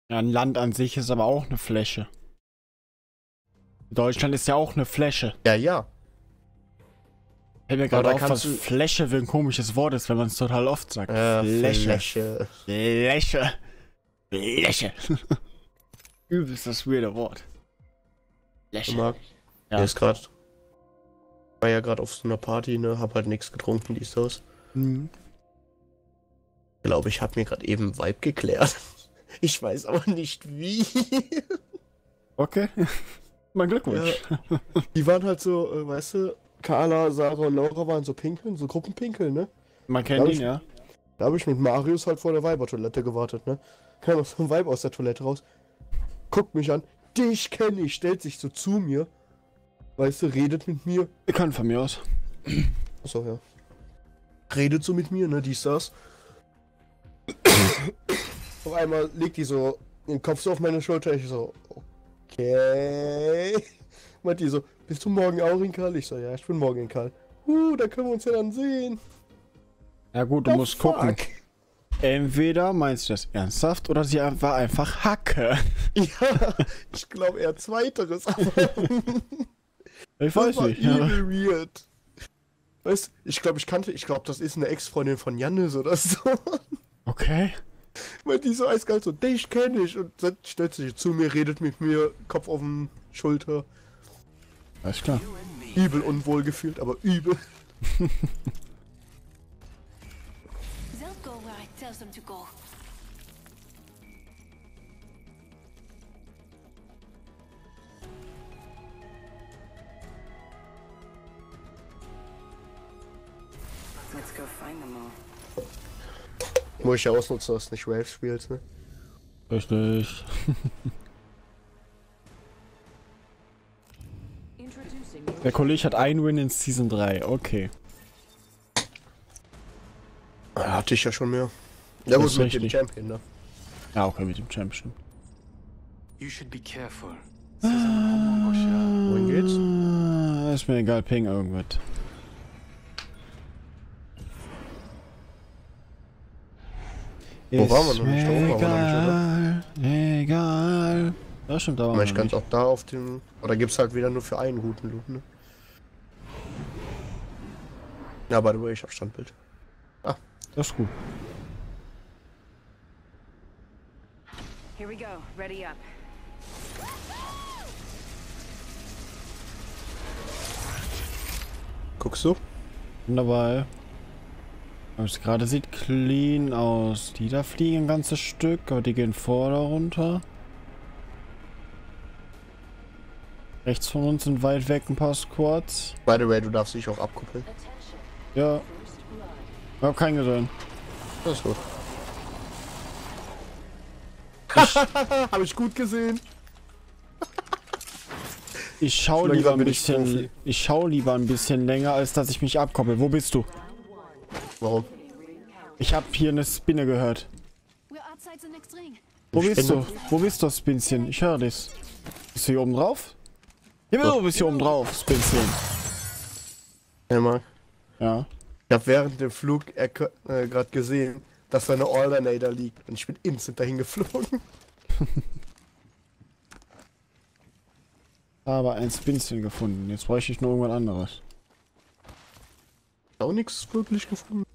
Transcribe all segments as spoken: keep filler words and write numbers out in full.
Ja, ein Land an sich ist aber auch eine Fläche. Deutschland ist ja auch eine Fläche. Ja, ja. Fällt mir gerade auf, was Fläche für ein komisches Wort ist, wenn man es total oft sagt. Äh, Fläche. Fläche. Fläche. Fläche. Übelst das weirde Wort. Fläche. Marc, Ja. der ist gerade. War ja gerade auf so einer Party, ne? Hab halt nichts getrunken, dies, das. Mhm. Ich glaube, ich habe mir gerade eben Vibe geklärt. Ich weiß aber nicht wie. Okay. Mein Glückwunsch. Ja. Die waren halt so, äh, weißt du, Carla, Sarah und Laura waren so pinkeln, so Gruppenpinkeln, ne? Man kennt Da ihn, ich- ja. Da habe ich mit Marius halt vor der Weibertoilette gewartet, ne? Kam noch so ein Weib aus der Toilette raus, guckt mich an, dich kenne ich, stellt sich so zu mir, weißt du, redet mit mir. Ihr könnt von mir aus. Achso, ja. Redet so mit mir, ne, dies, das. Auf einmal legt die so den Kopf so auf meine Schulter, ich so, okay. Meint die so, bist du morgen auch in Karl? Ich so, ja, ich bin morgen in Karl. Uh, da können wir uns ja dann sehen. Ja gut, du The musst fuck? gucken. Entweder meinst du das ernsthaft oder sie war einfach Hacke. Ja, ich glaube eher zweiteres, aber Ich das weiß war nicht. Ja. übel weird. Weißt, ich glaube, ich kannte, ich glaube, das ist eine Ex-Freundin von Jannis oder so. Okay. Weil die so eiskalt so, dich kenne ich. Und dann stellt sich zu mir, redet mit mir, Kopf auf den Schulter. Alles klar. Übel unwohl gefühlt, aber übel. They'll go where I tell them to go. Let's go find them all. Muss ich ja ausnutzen, dass du nicht Rave spielst, ne? Richtig. Introducing Der Kollege hat einen Win in Season drei. Okay. Ja, hatte ich ja schon mehr. Der Das muss ist mit dem richtig. Champion, ne? Ja, okay, mit dem Champion. You should be careful. Wohin geht's? Ah, ist mir egal, ping irgendwas. Wo waren wir Ist noch nicht? Da mir oben waren wir noch nicht, egal, egal. Das stimmt, da waren wir Ich noch kann nicht. auch da auf dem. Oder gibt's halt wieder nur für einen guten Loot, ne? Ja, by the way, ich hab Standbild. Das ist gut. Here we go. Ready up. Guckst du? Wunderbar. Was gerade sieht clean aus. Die da fliegen ein ganzes Stück, aber die gehen vor oder runter. Rechts von uns sind weit weg ein paar Squads. By the way, du darfst dich auch abkuppeln. Ja. Ich hab keinen gesehen. Das ist gut. Hab ich gut gesehen. Ich schau Langsam lieber ein bin ich bisschen. Profi. Ich schau lieber ein bisschen länger, als dass ich mich abkoppel. Wo bist du? Warum? Ich hab hier eine Spinne gehört. We're outside the next ring. Wo Eine bist du? Spinne? Wo bist du, Spinchen? Ich höre dich. Bist du hier oben drauf? Ja, du bist hier oben drauf, Spinchen. Hey, Marc. Ja. Ich hab während dem Flug äh, gerade gesehen, dass da eine Alternator liegt. Und ich bin instant dahin geflogen. Aber ein Spinchen gefunden. Jetzt bräuchte ich nur irgendwas anderes. Auch nichts wirklich gefunden.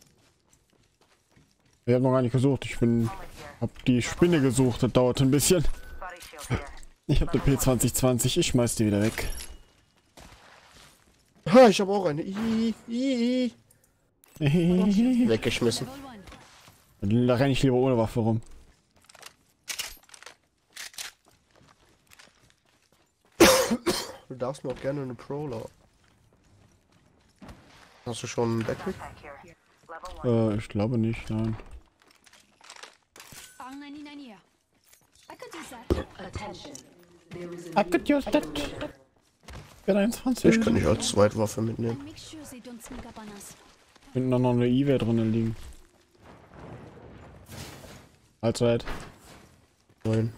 Ich habe noch gar nicht gesucht. Ich bin. Hab die Spinne gesucht. Das dauert ein bisschen. Body shield here. Ich habe die P zwanzig zwanzig. Ich schmeiß die wieder weg. Ha, ich habe auch eine. I, I, I. Weggeschmissen. Level one. Da renne ich lieber ohne Waffe rum. Du darfst mir auch gerne eine Prowler. Hast du schon einen Backpack? Back here. Level one. Äh, ich glaube nicht, nein. R ninety-nine here. I could use that. Attention. There is a Abgejustet. Bin eins Ich Französisch. kann dich als Zweitwaffe mitnehmen. And make sure they don't sneak up on us. Hinten noch eine I W A drinnen liegen. Allzeit. Nein.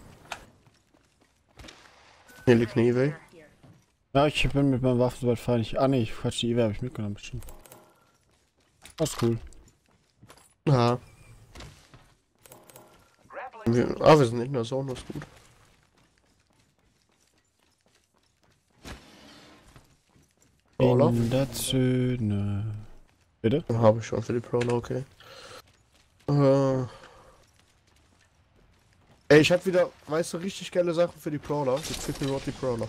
Hier liegt eine E-Way. Ja, ich bin mit meinen Waffen soweit fein. Ah ne, Quatsch, die I W A habe ich mitgenommen bestimmt. Das ist cool. Ja. Wir, ah, wir sind in der Zone, das ist gut. Brawler? In der Zone. Bitte? Dann habe ich schon für die Brawler, okay. Äh. Ey, ich hab wieder, weißt du, richtig geile Sachen für die Brawler. Die Triple Rod, die Brawler.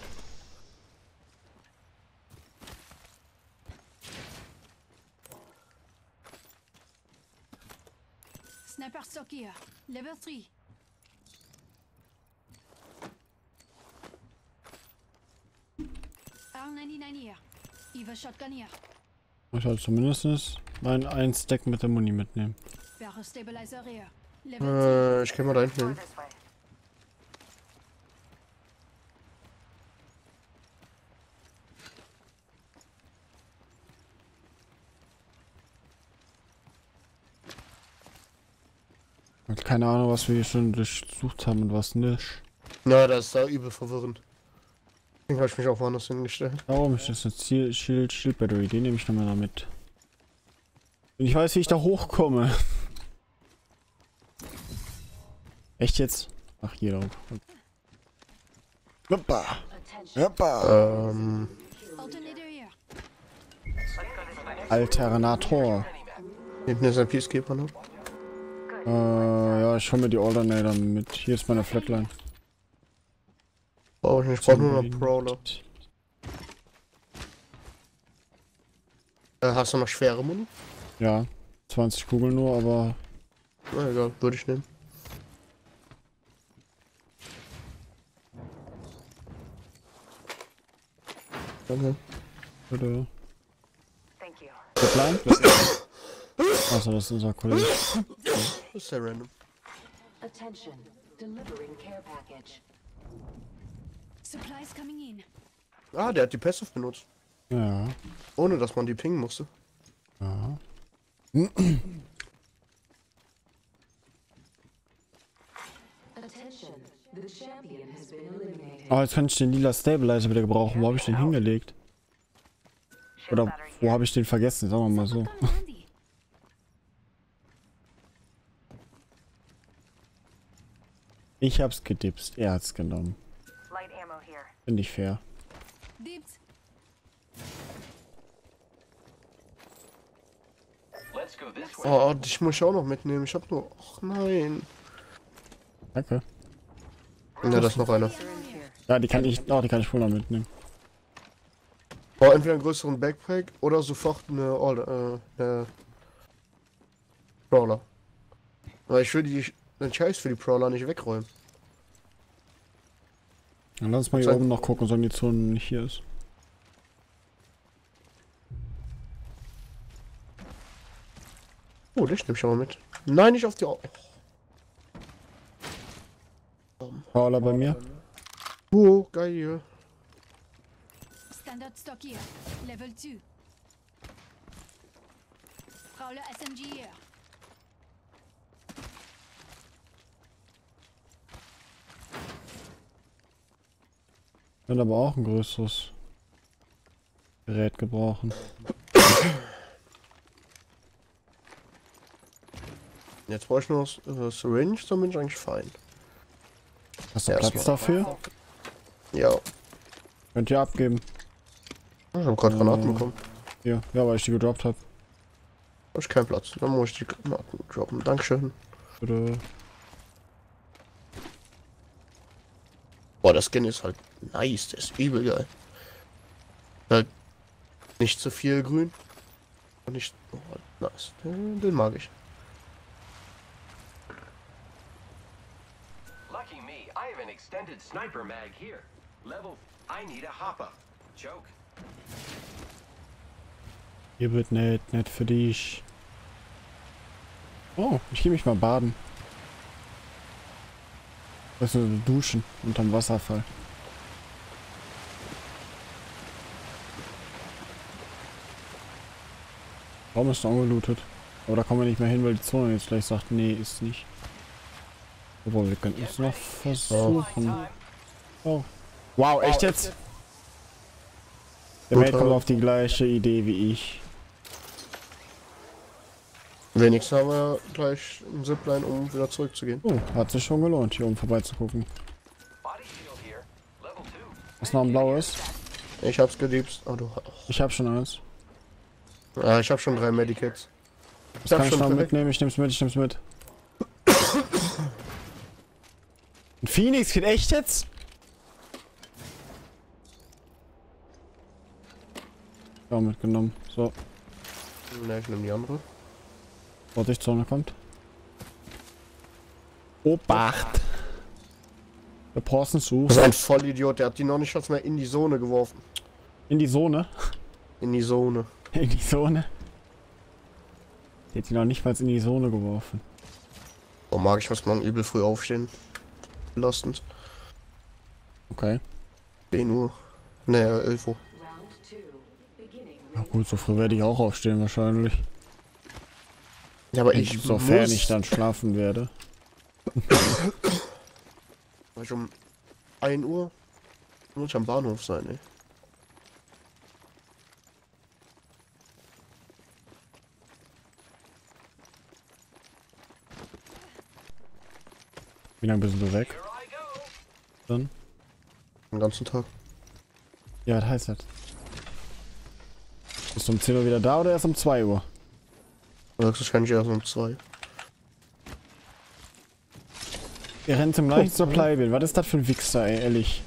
Sniper stock here. Level three. R neunundneunzig here. Eva shotgun here. Ich soll zumindest mein ein Stack mit der Muni mitnehmen. Barrel stabilizer here. Level Äh, ich kann mal da hinten hin. This way. Ich hab keine Ahnung, was wir hier schon durchsucht haben und was nicht. Na, das ist da übel verwirrend. Deswegen habe ich mich auch woanders hingestellt. Da oben ist das eine Ziel Shield, Shield Battery, die nehme ich nochmal da mit. Und ich weiß, wie ich da hochkomme. Echt jetzt? Ach, hier drauf. Hoppa! Hoppa! Ähm. alternator here. Alternator. Hinten ist ein Peacekeeper, ne? Äh, ja, ich hol mir die Alternator mit. Hier ist meine Flatline. Brauche ich nicht, ich brauche nur noch Brawler. Äh, hast du noch schwere Muni? Ja, zwanzig Kugeln nur, aber Na egal, würde ich nehmen. Danke. bitte. Thank you. Flatline? Achso, das ist unser Kollege. Das ist sehr random. Attention, delivering care package. Supplies coming in. Ah, der hat die Passive benutzt. Ja. Ohne dass man die pingen musste. Ja. Attention, the champion has been eliminated. Oh, jetzt kann ich den lila Stabilizer wieder gebrauchen. Wo habe ich den hingelegt? Shield Oder battery wo here. habe ich den vergessen? Sagen wir mal so. Come in handy. Ich hab's gedipst. Er hat's genommen. Light ammo here. Finde ich fair. Dips. Let's go this way. Oh, dich muss ich auch noch mitnehmen. Ich hab nur. Ach nein. Danke. Ja, da ist noch einer. Syringe here. Ja, die kann ich. Oh, die kann ich wohl noch mitnehmen. Oh, entweder einen größeren Backpack oder sofort eine, All- äh, eine Brawler. Weil ich will die, den Scheiß für die Brawler nicht wegräumen. Dann lass uns mal hier Zeig- oben noch gucken, solange die Zone nicht hier ist. Oh, dich nehme ich aber mit. Nein, nicht auf die. Au- Paula bei mir. Oh, geil. Standard stock here. Level two. Prowler S M G here. Wird aber auch ein größeres Gerät gebrauchen. Jetzt brauche ich nur das äh, Syringe, dann bin ich eigentlich fein. Hast du Ja, Platz erstmal. dafür? Ja. Könnt ihr abgeben. Ich habe gerade Granaten Äh. bekommen. Hier, ja, weil ich die gedroppt habe. Hab ich keinen Platz. Dann muss ich die Granaten droppen. Dankeschön. Bitte. Boah, das Skin ist halt nice. Der ist übel geil. Halt nicht zu viel grün. Und nicht. Oh, nice. Den, den mag ich. Lucky me, I have an extended sniper mag here. Level, I need a hop-up. Joke. Hier wird nett, nett für dich. Oh, ich gehe mich mal baden. Also duschen unterm Wasserfall. Raum ist noch angelootet. Aber da kommen wir nicht mehr hin, weil die Zone jetzt gleich sagt, nee, ist nicht. Obwohl, wir könnten es noch versuchen. Oh. Wow, echt jetzt? Der Mate kommt auf die gleiche Idee wie ich. Wenigstens haben wir gleich einen Zipline, um wieder zurückzugehen. Oh, hat sich schon gelohnt, hier oben vorbeizugucken. Body shield here. Level two. Was noch ein blaues? Ich hab's geliebst. Oh, du. Ich hab schon eins. Ah, ich hab schon drei Medikits. Das kann ich noch mitnehmen, ich nehm's mit, ich nehm's mit. Ein Phoenix geht echt jetzt? Ja, mitgenommen. So, Ne, ich nehm die andere. Vorsicht, Zone kommt. Obacht! Der Porsten Das sucht. ist ein Vollidiot, der hat die noch nicht mal mehr in die Zone geworfen. In die Zone. In die Zone. In die Zone. Der hat die noch nicht mal in die Zone geworfen. Oh, mag ich muss morgen übel früh aufstehen. Belastend. Okay. zehn Uhr. Ne, elf Uhr. Round two. Beginning. Na gut, so früh werde ich auch aufstehen wahrscheinlich. Ja, aber ich Sofern muss... ich dann schlafen werde. Weil ich um ein Uhr muss ich am Bahnhof sein, ey. Wie lange bist du weg? Dann? Den ganzen Tag. Ja, was heißt das? Bist du um zehn Uhr wieder da oder erst um zwei Uhr? Höchstwahrscheinlich erst um zwei. Ihr rennt zum gleichen zur Pleibel. Was ist das für ein Wichser, ey, ehrlich?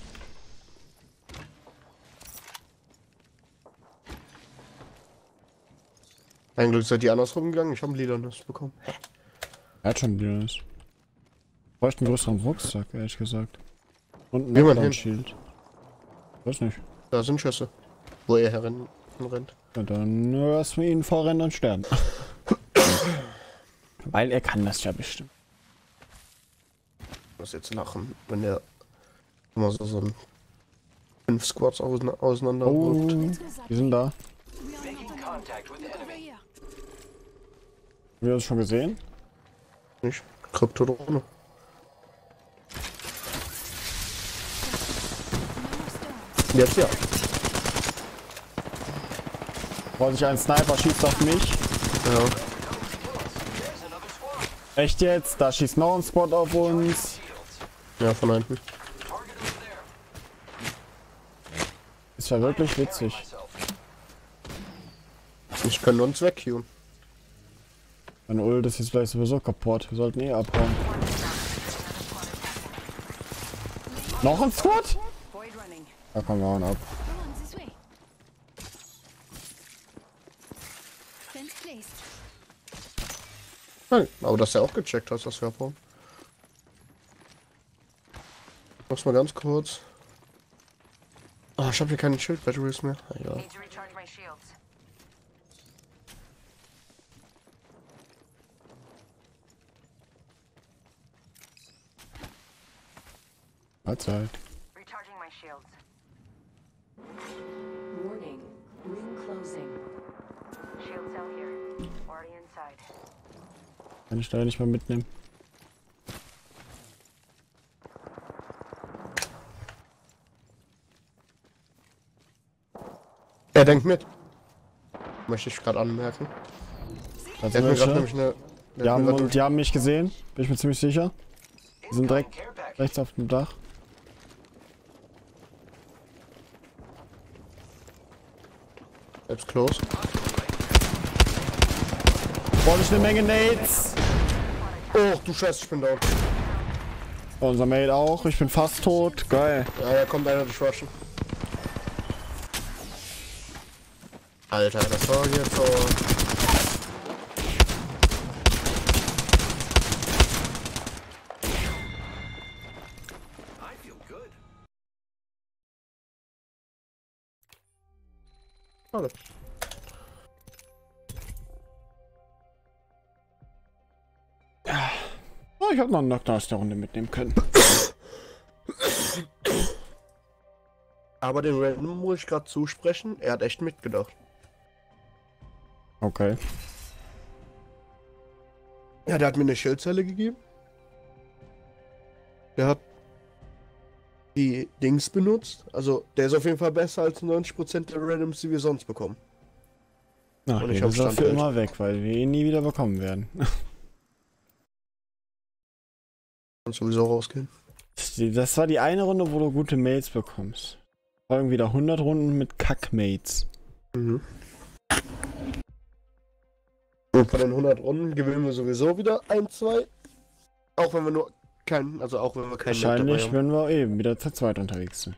Ein Glück seid ihr andersrum gegangen, ich habe ein Liedernes bekommen. Er hat schon wieder das. Ich bräuchte einen größeren Rucksack, ehrlich gesagt. Und ein Geh mal hin. Knockdown-Shield. Weiß nicht. Da sind Schüsse. Wo er herin rennt. Ja, dann lassen wir ihn vorrennen und sterben. Weil er kann das ja bestimmt. Ich muss jetzt lachen, wenn der immer so, so ein fünf Squads ausein auseinander Oh, rückt. wir sind da. We are not alone. Contact with Look over enemy. here. Haben wir uns schon gesehen? Nicht? Kryptodrohne. No stone. Jetzt ja. Wollte ich einen Sniper schießt auf mich. Ja. Echt jetzt? Da schießt noch ein Squad auf uns. Ja, von hinten. Ist ja wirklich witzig. Ich kann uns wegqueuen. Mein Ult ist jetzt gleich sowieso kaputt. Wir sollten eh abhauen. Noch ein Squad? Void running. Da kommen wir hauen ab. Come on, this way. Fence placed. Nein, aber dass er auch gecheckt hat, dass wir abhauen. Mach's mal ganz kurz. Ah, ich habe hier keine Shield-Batteries mehr. Egal. Need to recharge my shields. Mahlzeit. Recharging my shields. Warning. Ring closing. Shield cell here. Already inside. Kann ich da nicht mal mitnehmen. Er denkt mit. Möchte ich gerade anmerken. Das Der hat mir gerade welche. nämlich eine... Die Der hat haben, mir grad und die haben mich gesehen. Bin ich mir ziemlich sicher. Die sind direkt Care package. rechts auf dem Dach. selbst close. Brauche ich eine Menge Nades. Oh, du Scheiße, ich bin down. Unser Mate auch. Ich bin fast tot. Geil. Ja, da kommt einer durch Rushen. Alter, das war jetzt so... I feel good. Schade. Oh, ich habe noch einen Knockdown aus der Runde mitnehmen können. Aber den Random muss ich gerade zusprechen, er hat echt mitgedacht. Okay. Ja, der hat mir eine Schildzelle gegeben. Der hat die Dings benutzt. Also, der ist auf jeden Fall besser als neunzig Prozent der Randoms, die wir sonst bekommen. Ach, Und nee, ich das hab ist auch für Standbild. immer weg, weil wir ihn nie wieder bekommen werden. Kannst sowieso rausgehen. Das war die eine Runde, wo du gute Mates bekommst. Folgen wieder hundert Runden mit Kack-Mates. Mhm. Und von den hundert Runden gewinnen wir sowieso wieder ein, zwei. Auch wenn wir nur keinen, also auch wenn wir keinen Mate dabei Wahrscheinlich, haben. wenn wir eben wieder zu zweit unterwegs sind.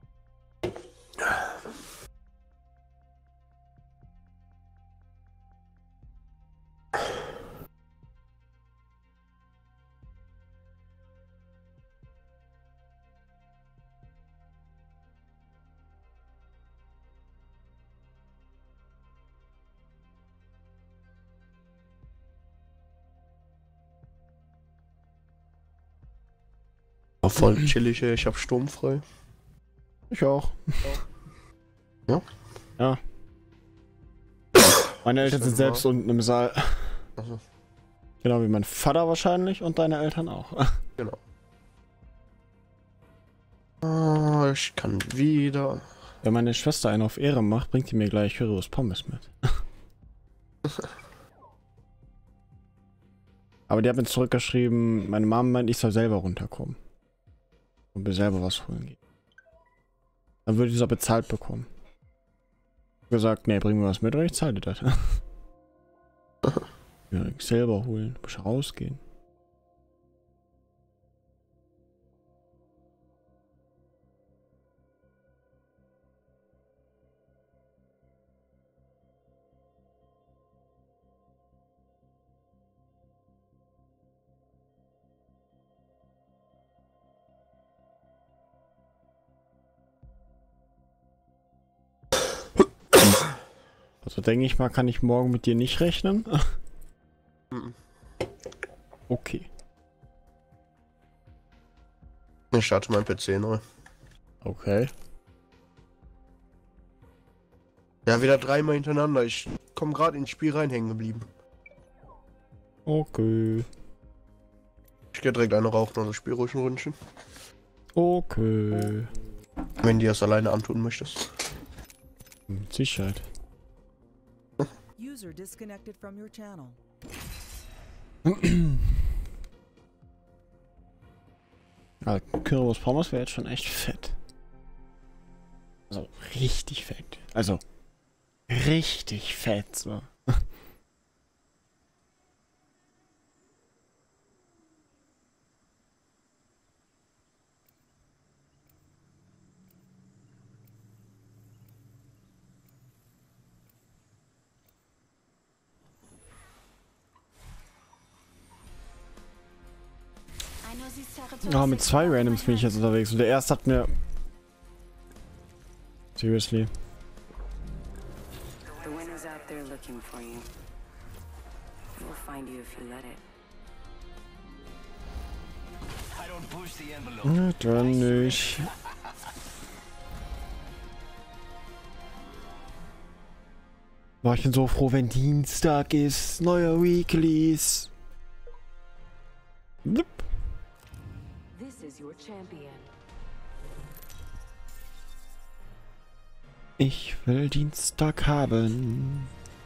Auch voll chillig, ey. Ich hab sturmfrei. Ich auch. Ja? Ja. Meine Eltern sind selbst unten im Saal. Also, Genau wie mein Vater wahrscheinlich und deine Eltern auch. genau. Ah, ich kann wieder. Wenn meine Schwester einen auf Ehre macht, bringt die mir gleich Churros Pommes mit. Aber die hat mir zurückgeschrieben, meine Mama meint, ich soll selber runterkommen. Und mir selber was holen gehen. Dann würde ich es auch bezahlt bekommen. Ich hab gesagt, nee, bring mir was mit oder ich zahle dir das. Ja, ich selber holen, muss rausgehen. Also denke ich mal, kann ich morgen mit dir nicht rechnen. Mhm. Okay. Ich starte mein P C neu. Okay. Ja, wieder dreimal hintereinander. Ich komme gerade ins Spiel rein hängen geblieben. Okay. Ich gehe direkt eine rauchen, also spiel ruhig ein Ründchen. Okay. Wenn du das alleine antun möchtest. Mit Sicherheit. User disconnected from your channel. Ja, Churros Pommes wäre jetzt schon echt fett. Also richtig fett. Also richtig fett so. Ja, mit zwei Randoms bin ich jetzt unterwegs und der erste hat mir... Seriously. The wind is out there looking for you. It will find you if you let it. I don't push the envelope. Na, dann nicht. Boah, ich bin so froh, wenn Dienstag ist. Neuer Weeklies. Blip. This is your champion. Ich will Dienstag haben.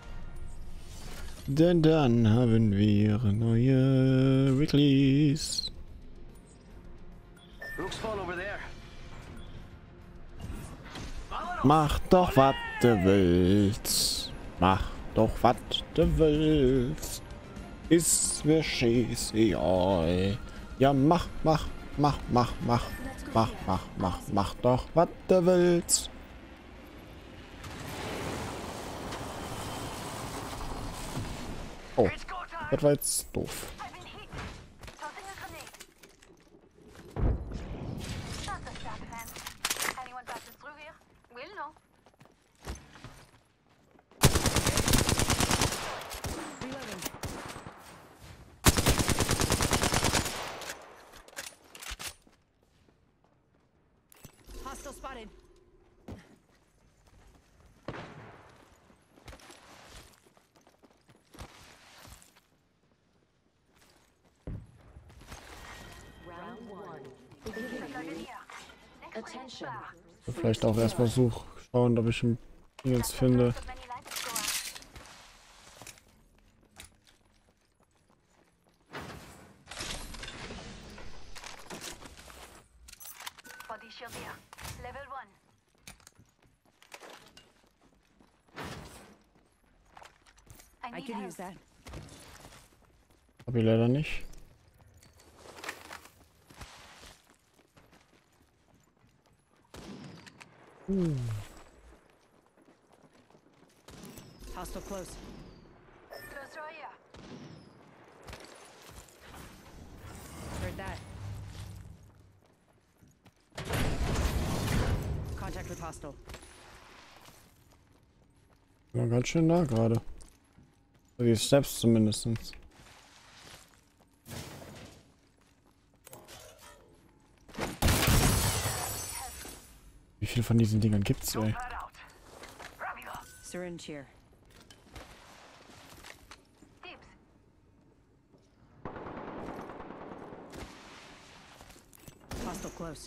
Denn dann haben wir neue Weeklies. Looks full over there. Mach doch, was du willst. Mach doch, was du willst. Ist mir scheißegal. Ja, mach, mach, mach, mach, mach. Mach, mach, mach, mach doch, was du willst. Oh, das war jetzt doof. Hostile spotted. Round one. Beginning. Attention. Vielleicht auch erstmal such, schauen, ob ich ihn jetzt finde. shield here. Level one. I I need could help. use that. Hab ich leider nicht. Uh. Hostile close. Close right here. Heard that. Contact with hostile. War ganz schön nah gerade. So die Steps zumindest. Wie viel von diesen Dingern gibt's, ey? Syringe here. Tips. Hostile close.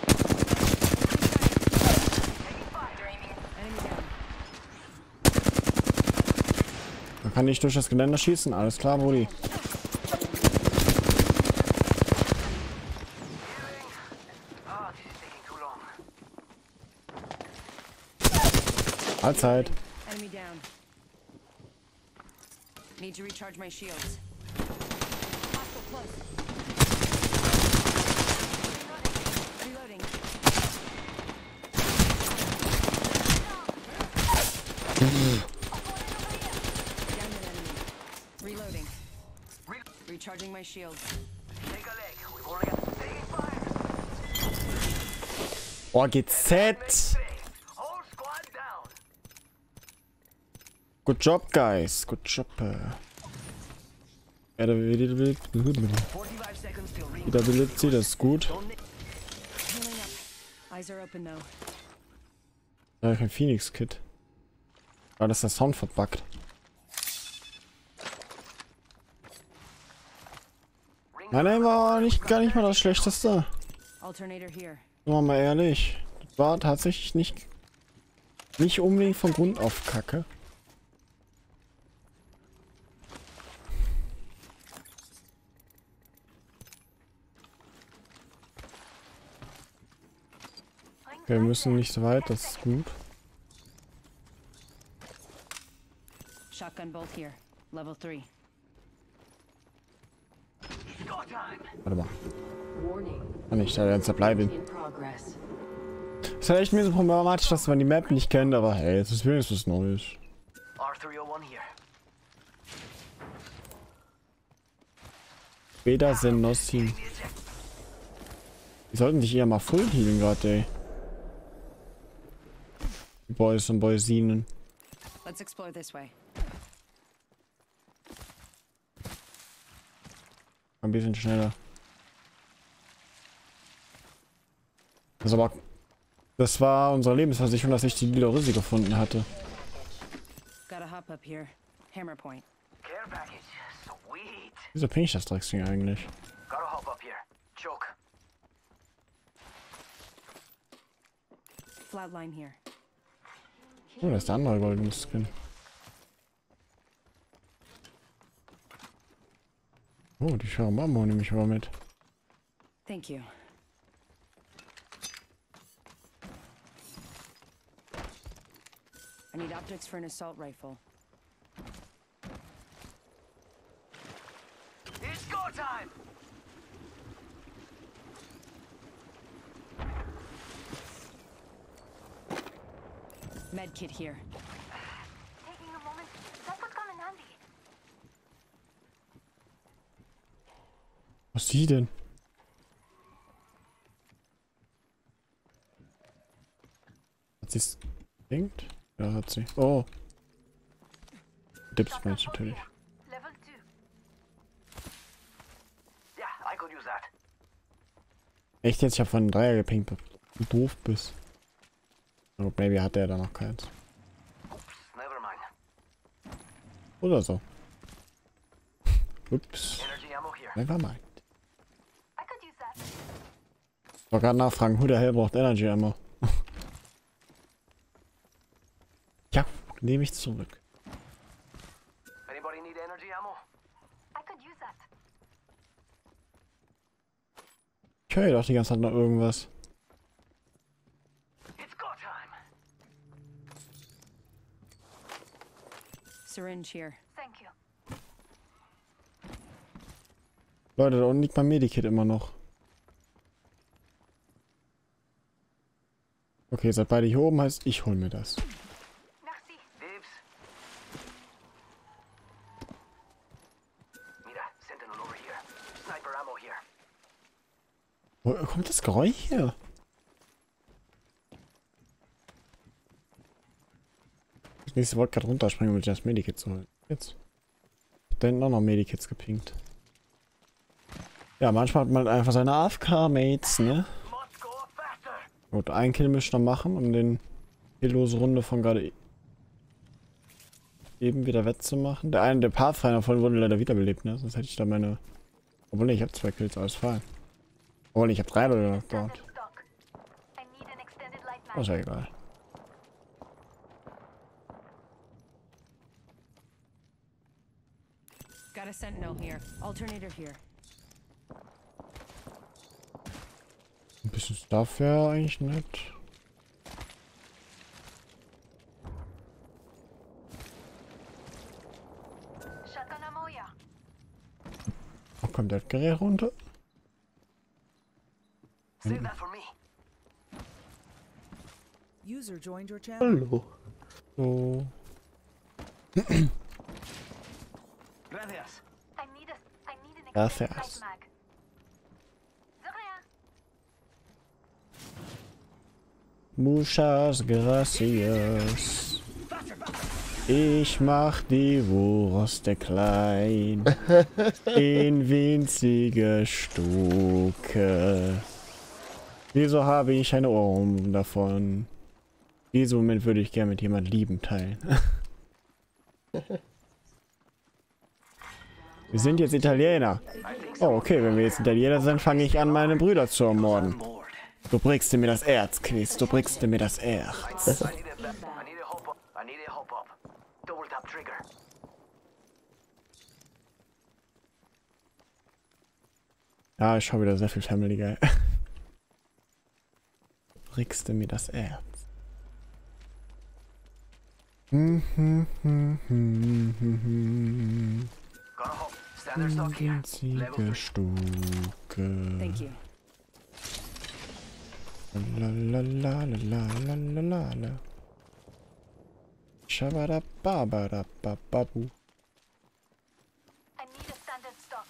Enemy down. Man kann nicht durch das Geländer schießen. Alles klar, Brudi. Allzeit. Enemy down. Need to recharge my shields. Hostile close. Reloading. Down an enemy. Reloading. Recharging my shields. Oh, G Z. Good job, guys. Good job. forty-five seconds till ring. Wiederbelebt sie, das ist gut. Healing up. Eyes are open though. Da habe ich ein Phoenix-Kit. Aber das ist der Sound verbuggt. Nein, nein, war nicht, gar nicht mal das Schlechteste. Alternator here. Sagen wir mal ehrlich. Das war tatsächlich nicht, nicht unbedingt von Grund auf Kacke. Okay, wir müssen nicht so weit, das ist gut. Shotgun bolt here. Level three. Warte mal. Warning. Kann ich da ganz bleiben. In progress. Ist halt echt ein bisschen problematisch, dass man die Map nicht kennt, aber hey, es ist wenigstens was Neues. R three oh one here. Weder Sinn noch Team. Die sollten sich eher mal full healen gerade, ey. Die Boys und Boysinen. Let's explore this way. Ein bisschen schneller. Das, aber, das war unsere Lebensversicherung, dass ich die Lila Rüssel gefunden hatte. Gotta hop up here. Hammer point. Care package. Sweet. Wieso ping ich das Drecksding eigentlich? Gotta hop up here. Choke. Flatline here. Oh, das ist der andere goldene Skin. Oh, die schwere Mammo nehme ich mal mit. Thank you. I need optics for an assault rifle. It's go time. Med kit here. Taking a moment. That would come in handy. Was ist sie denn? Hat sie es denkt? Ja, hat sie. Oh. Dips meinst du natürlich. Level two. Yeah, I could use that. Echt jetzt? Ich hab von einem Dreier gepinkt, ob du doof bist. Oh, maybe hat der da noch keins. Oops, never mind. Oder so. Ups. Energy ammo here. Never mind. I could use that. Ich wollte gerade nachfragen, who the hell braucht Energy Ammo? Ja, nehme ich zurück. Anybody need energy ammo? I could use that. Ich höre doch die ganze Zeit noch irgendwas. Syringe here. Thank you. Leute, da unten liegt mein Medikit immer noch. Okay, seid beide hier oben, heißt ich hol mir das. Merci. Dibs. Mira, Sentinel over here. Sniper ammo here. Woher kommt das Geräusch her? Das nächste wollte gerade runterspringen, um sich das Medikit zu holen. Jetzt. Da hinten auch noch Medikits gepinkt. Ja, manchmal hat man halt einfach seine A F K-Mates, ne? Must go faster. Gut, ein Kill müssen wir noch machen, um den killose Runde von gerade e- eben wieder wettzumachen. Der eine, der Pathfinder von wurde leider wiederbelebt, ne? Sonst hätte ich da meine... Obwohl, ne, ich habe zwei Kills, alles fein. Obwohl, ich habe drei oder noch dort. Standard stock. I need an extended light Oh, ist mag. ja egal. Got a sentinel here. Alternator here. Ein bisschen Stuff wäre eigentlich nett. Shotgun ammo, ja. Wo kommt das Gerät runter? Save that for me. User joined your channel. Hallo. So. Gracias. I need a, I need an Gracias. extended light mag. De rien. Muchas gracias. Ich mach die Wurst klein in winzige Stücke. Wieso habe ich eine Ohrwurm davon? Diesen Moment würde ich gerne mit jemand Lieben teilen. Wir sind jetzt Italiener. Oh, okay, wenn wir jetzt Italiener sind, fange ich an, meine Brüder zu ermorden. Du bringst mir das Erz, Quiz. Du bringst mir das Erz. I need a, I need a hop up. I need a hop up. Double tap trigger. Ja, ich schaue wieder sehr viel Family Guy. Bringst du mir das Erz? Hm, hm, hm, hm, hm, hm. Gonna hop. Standard stock here. Winzige Level three. Stücke. Thank you. Lalalalalalalalalala. Shabadababadabababu. I need a standard stock.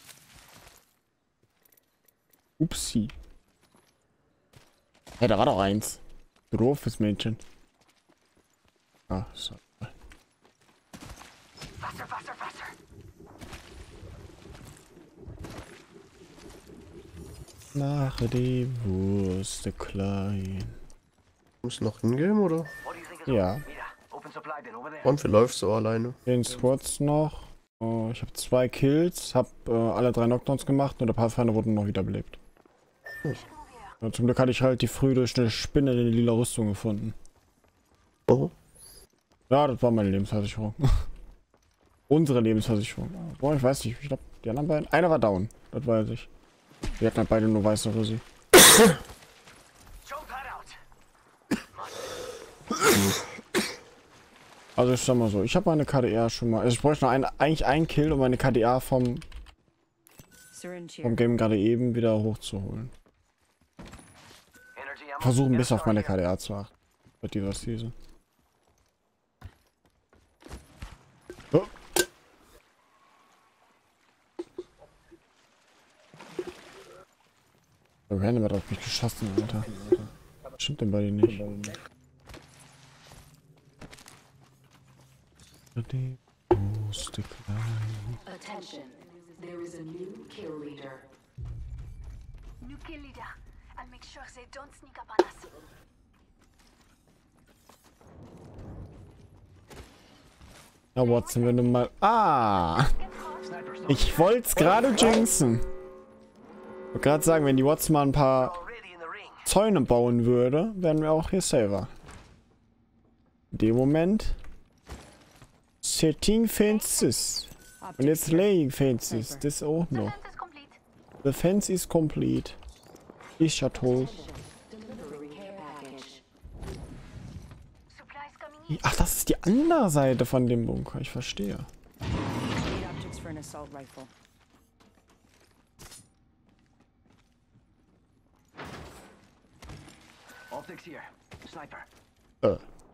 Upsi. Ja, da war doch eins. Du doofes Mädchen. Ah, so. Faster, faster, faster. Mache die Wurst klein. Muss noch hingehen, oder? What do you think is Ja. over? Mira, open supply bin over there. Und wie läuft's so alleine? Den Squads noch. Oh, ich habe zwei Kills, habe äh, alle drei Knockdowns gemacht und der Pathfinder wurde noch wiederbelebt. Ja, zum Glück hatte ich halt die früh durch eine Spinne in die lila Rüstung gefunden. Oh. Ja, das war meine Lebensversicherung. Unsere Lebensversicherung. Boah, ich weiß nicht, ich glaube, die anderen beiden. Einer war down, das weiß ich. Die hatten halt beide nur weiße Rüssi. Jump that out. Also ich sag mal so, ich habe meine K D A schon mal. Also ich bräuchte noch ein, eigentlich einen Kill, um meine K D A vom, Syringe here. vom Game gerade eben wieder hochzuholen. Energy ammo. Versuchen Get a bis auf start meine here. K D A zu achten. Bei dieser Season. Oh. Der Random hat auf mich geschossen, Alter. Stimmt denn bei dir nicht? Die Wurst klein. Attention. There is a new kill leader. New kill leader. I'll make sure they don't sneak up on us. Na Watson, wenn du mal... Ah! Ich wollt's gerade jinxen. Ich wollte gerade sagen, wenn die Watson mal ein paar Already in the ring. Zäune bauen würde, wären wir auch hier safer. In dem Moment... Setting Fences. Und jetzt Laying Fences. Das auch The noch. fence is complete. The fence is complete. Ist ja toll. Delivery care package. Supplies coming Ach, das ist die andere Seite von dem Bunker. Ich verstehe. Need optics for an assault rifle. Optics here. Sniper. Äh.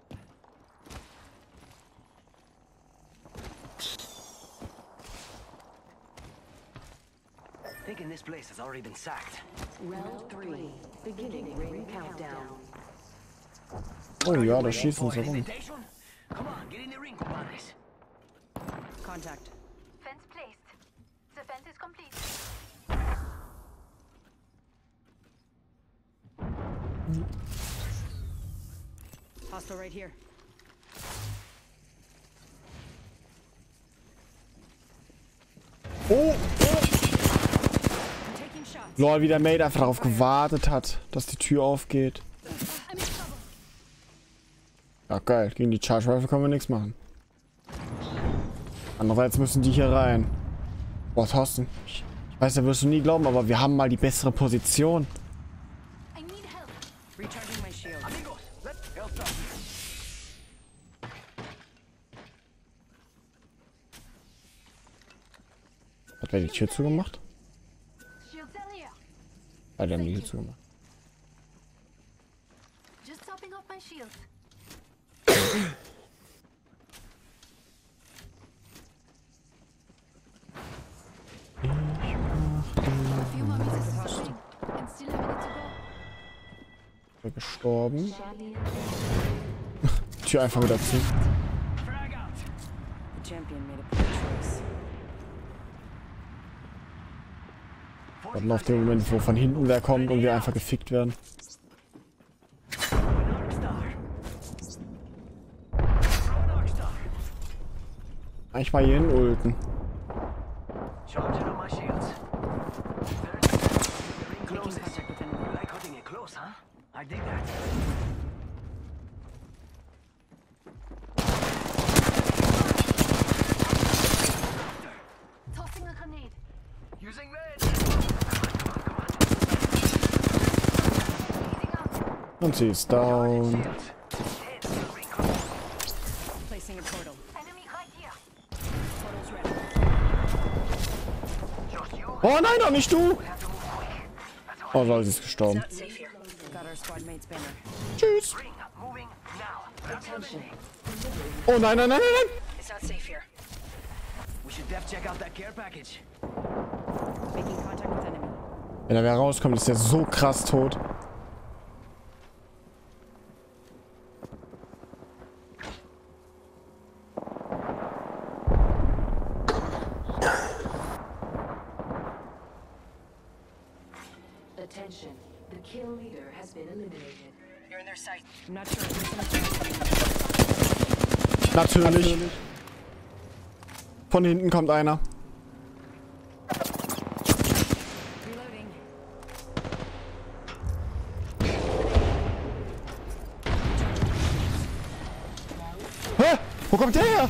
Thinking this place has already been sacked. Round three. Beginning ring countdown. Oh ja, da schießen sie rum. Station? Come on, get in the ring, compadres. Contact. Fence placed. The fence is complete. Hostile right here. Oh! Taking shots. Lol, wie der Mate einfach darauf gewartet hat, dass die Tür aufgeht. Ja, geil. Gegen die Charge Rifle können wir nichts machen. Andererseits müssen die hier rein. Boah, Thorsten. Ich, ich weiß, da wirst du nie glauben, aber wir haben mal die bessere Position. I need help. Recharging my shield. Amigos, let's help up. Hat wer die Tür zugemacht? Shield cell here. Ah, der hat die Tür zugemacht. Just topping off my shield. A few more meters to the ring, and still a minute to go. Ist er gestorben. Tür einfach wieder zu. Frag out. The champion made a poor choice. Warten auf den Moment, wo von hinten wer kommt und wir einfach gefickt werden. Eigentlich mal hier hin ulten. Charging on my shields. Making contact with enemy. You like cutting it close, huh? I dig that. Tossing a grenade. Using red. Easing out. Und sie ist down. Placing a portal. Enemy right here. Portal's ready. Just you. Oh nein, doch nicht du! We have to move quick. That's all. Oh lol, sie ist gestorben. Not safe here. Got our squad mate's banner. Tschüss. Ring. Moving now. Attention. Oh nein, nein, nein, nein, nein! It's not safe here. We should def check out that care package. Making contact with enemy. Wenn er wieder rauskommt, ist er so krass tot. Attention. The kill leader has been eliminated. You're in their sight. I'm not sure if there's enough. Natürlich. Von hinten kommt einer. Reloading. Hä? Wo kommt der her?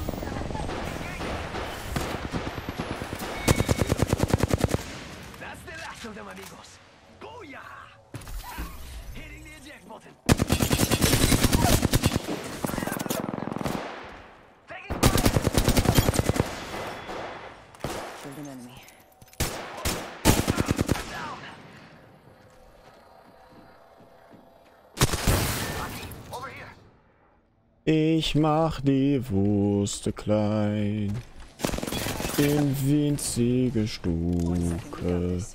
That's the last of them, amigos. Booyah! Hitting the eject button. Taking fire. Killed an enemy. Down. Lucky, over here. Ich mach die Wurste klein. In winzige One second, we got Stuke. this.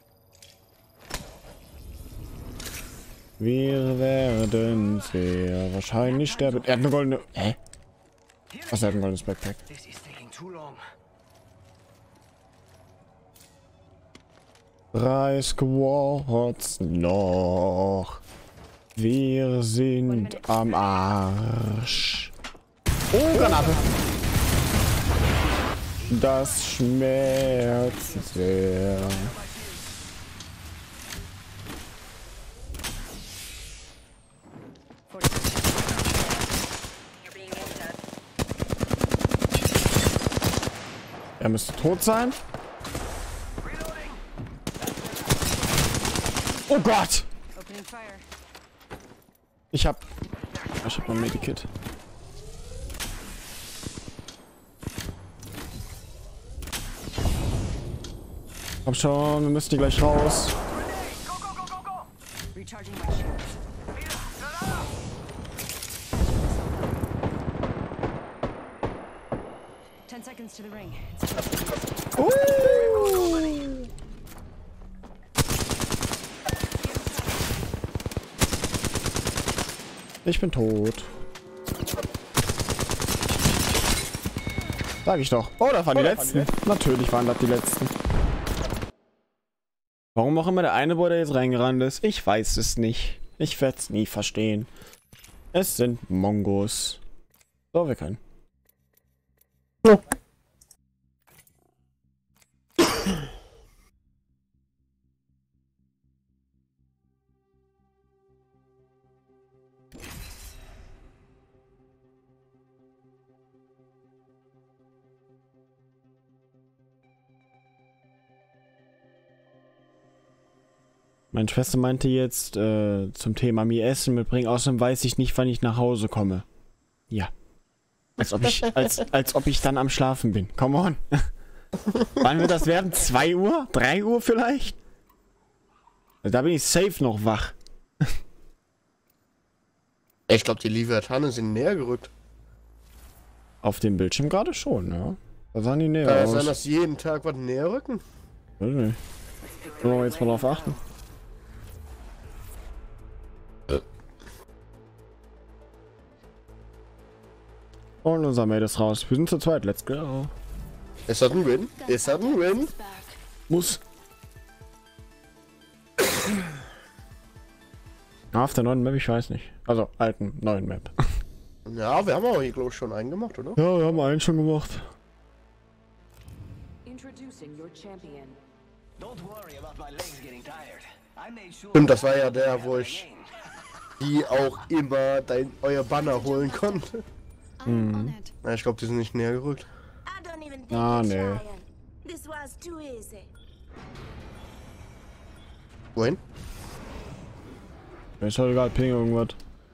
Wir werden sehr wahrscheinlich sterben. Er hat eine goldene... Hä? Was, er hat ein goldenes Backpack? This is taking too long. Drei Squads noch. Wir sind am Arsch. Oh, Granate. Das schmerzt sehr. You're being aimed at. Er müsste tot sein. Reloading. Oh Gott! Opening fire. Ich hab... They're Ich hab noch ein Medikit. Komm schon, wir müssen hier gleich raus. Recharging my shields. Ten seconds to the ring. Ich bin tot. Sag ich doch. Oh, das waren die letzten. Natürlich waren das die letzten. Warum auch immer der eine Boy, der jetzt reingerannt ist, ich weiß es nicht. Ich werde es nie verstehen. Es sind Mongos. So, wir können. Ja. Meine Schwester meinte jetzt äh, zum Thema mir Essen mitbringen, außerdem weiß ich nicht, wann ich nach Hause komme. Ja. Als ob ich, als, als ob ich dann am Schlafen bin. Come on. Wann wird das werden? zwei Uhr? drei Uhr vielleicht? Da bin ich safe noch wach. Ich glaube, die Leviathane sind näher gerückt. Auf dem Bildschirm gerade schon, ja. Da sahen die näher Kann aus. es sein, dass jeden Tag was näher rücken? Weiß nicht. Wollen wir jetzt mal drauf achten. Und unser Mate ist raus. Wir sind zu zweit. Let's go. Ist das ein Win? Ist das ein Win? Muss. Auf der neuen Map, ich weiß nicht. Also, alten, neuen Map. Ja, wir haben aber hier, glaube ich, schon einen gemacht, oder? Ja, wir haben einen schon gemacht. Introducing your champion. Don't worry about my legs getting tired. I made sure. Stimmt, das war ja der, wo ich die auch immer dein, euer Banner holen konnte. I'm on it. Ja, ich glaube, die sind nicht näher gerückt. I don't even think Ah, you're nee. trying. This was too easy. Wohin? Mir ist halt egal, ping irgendwas.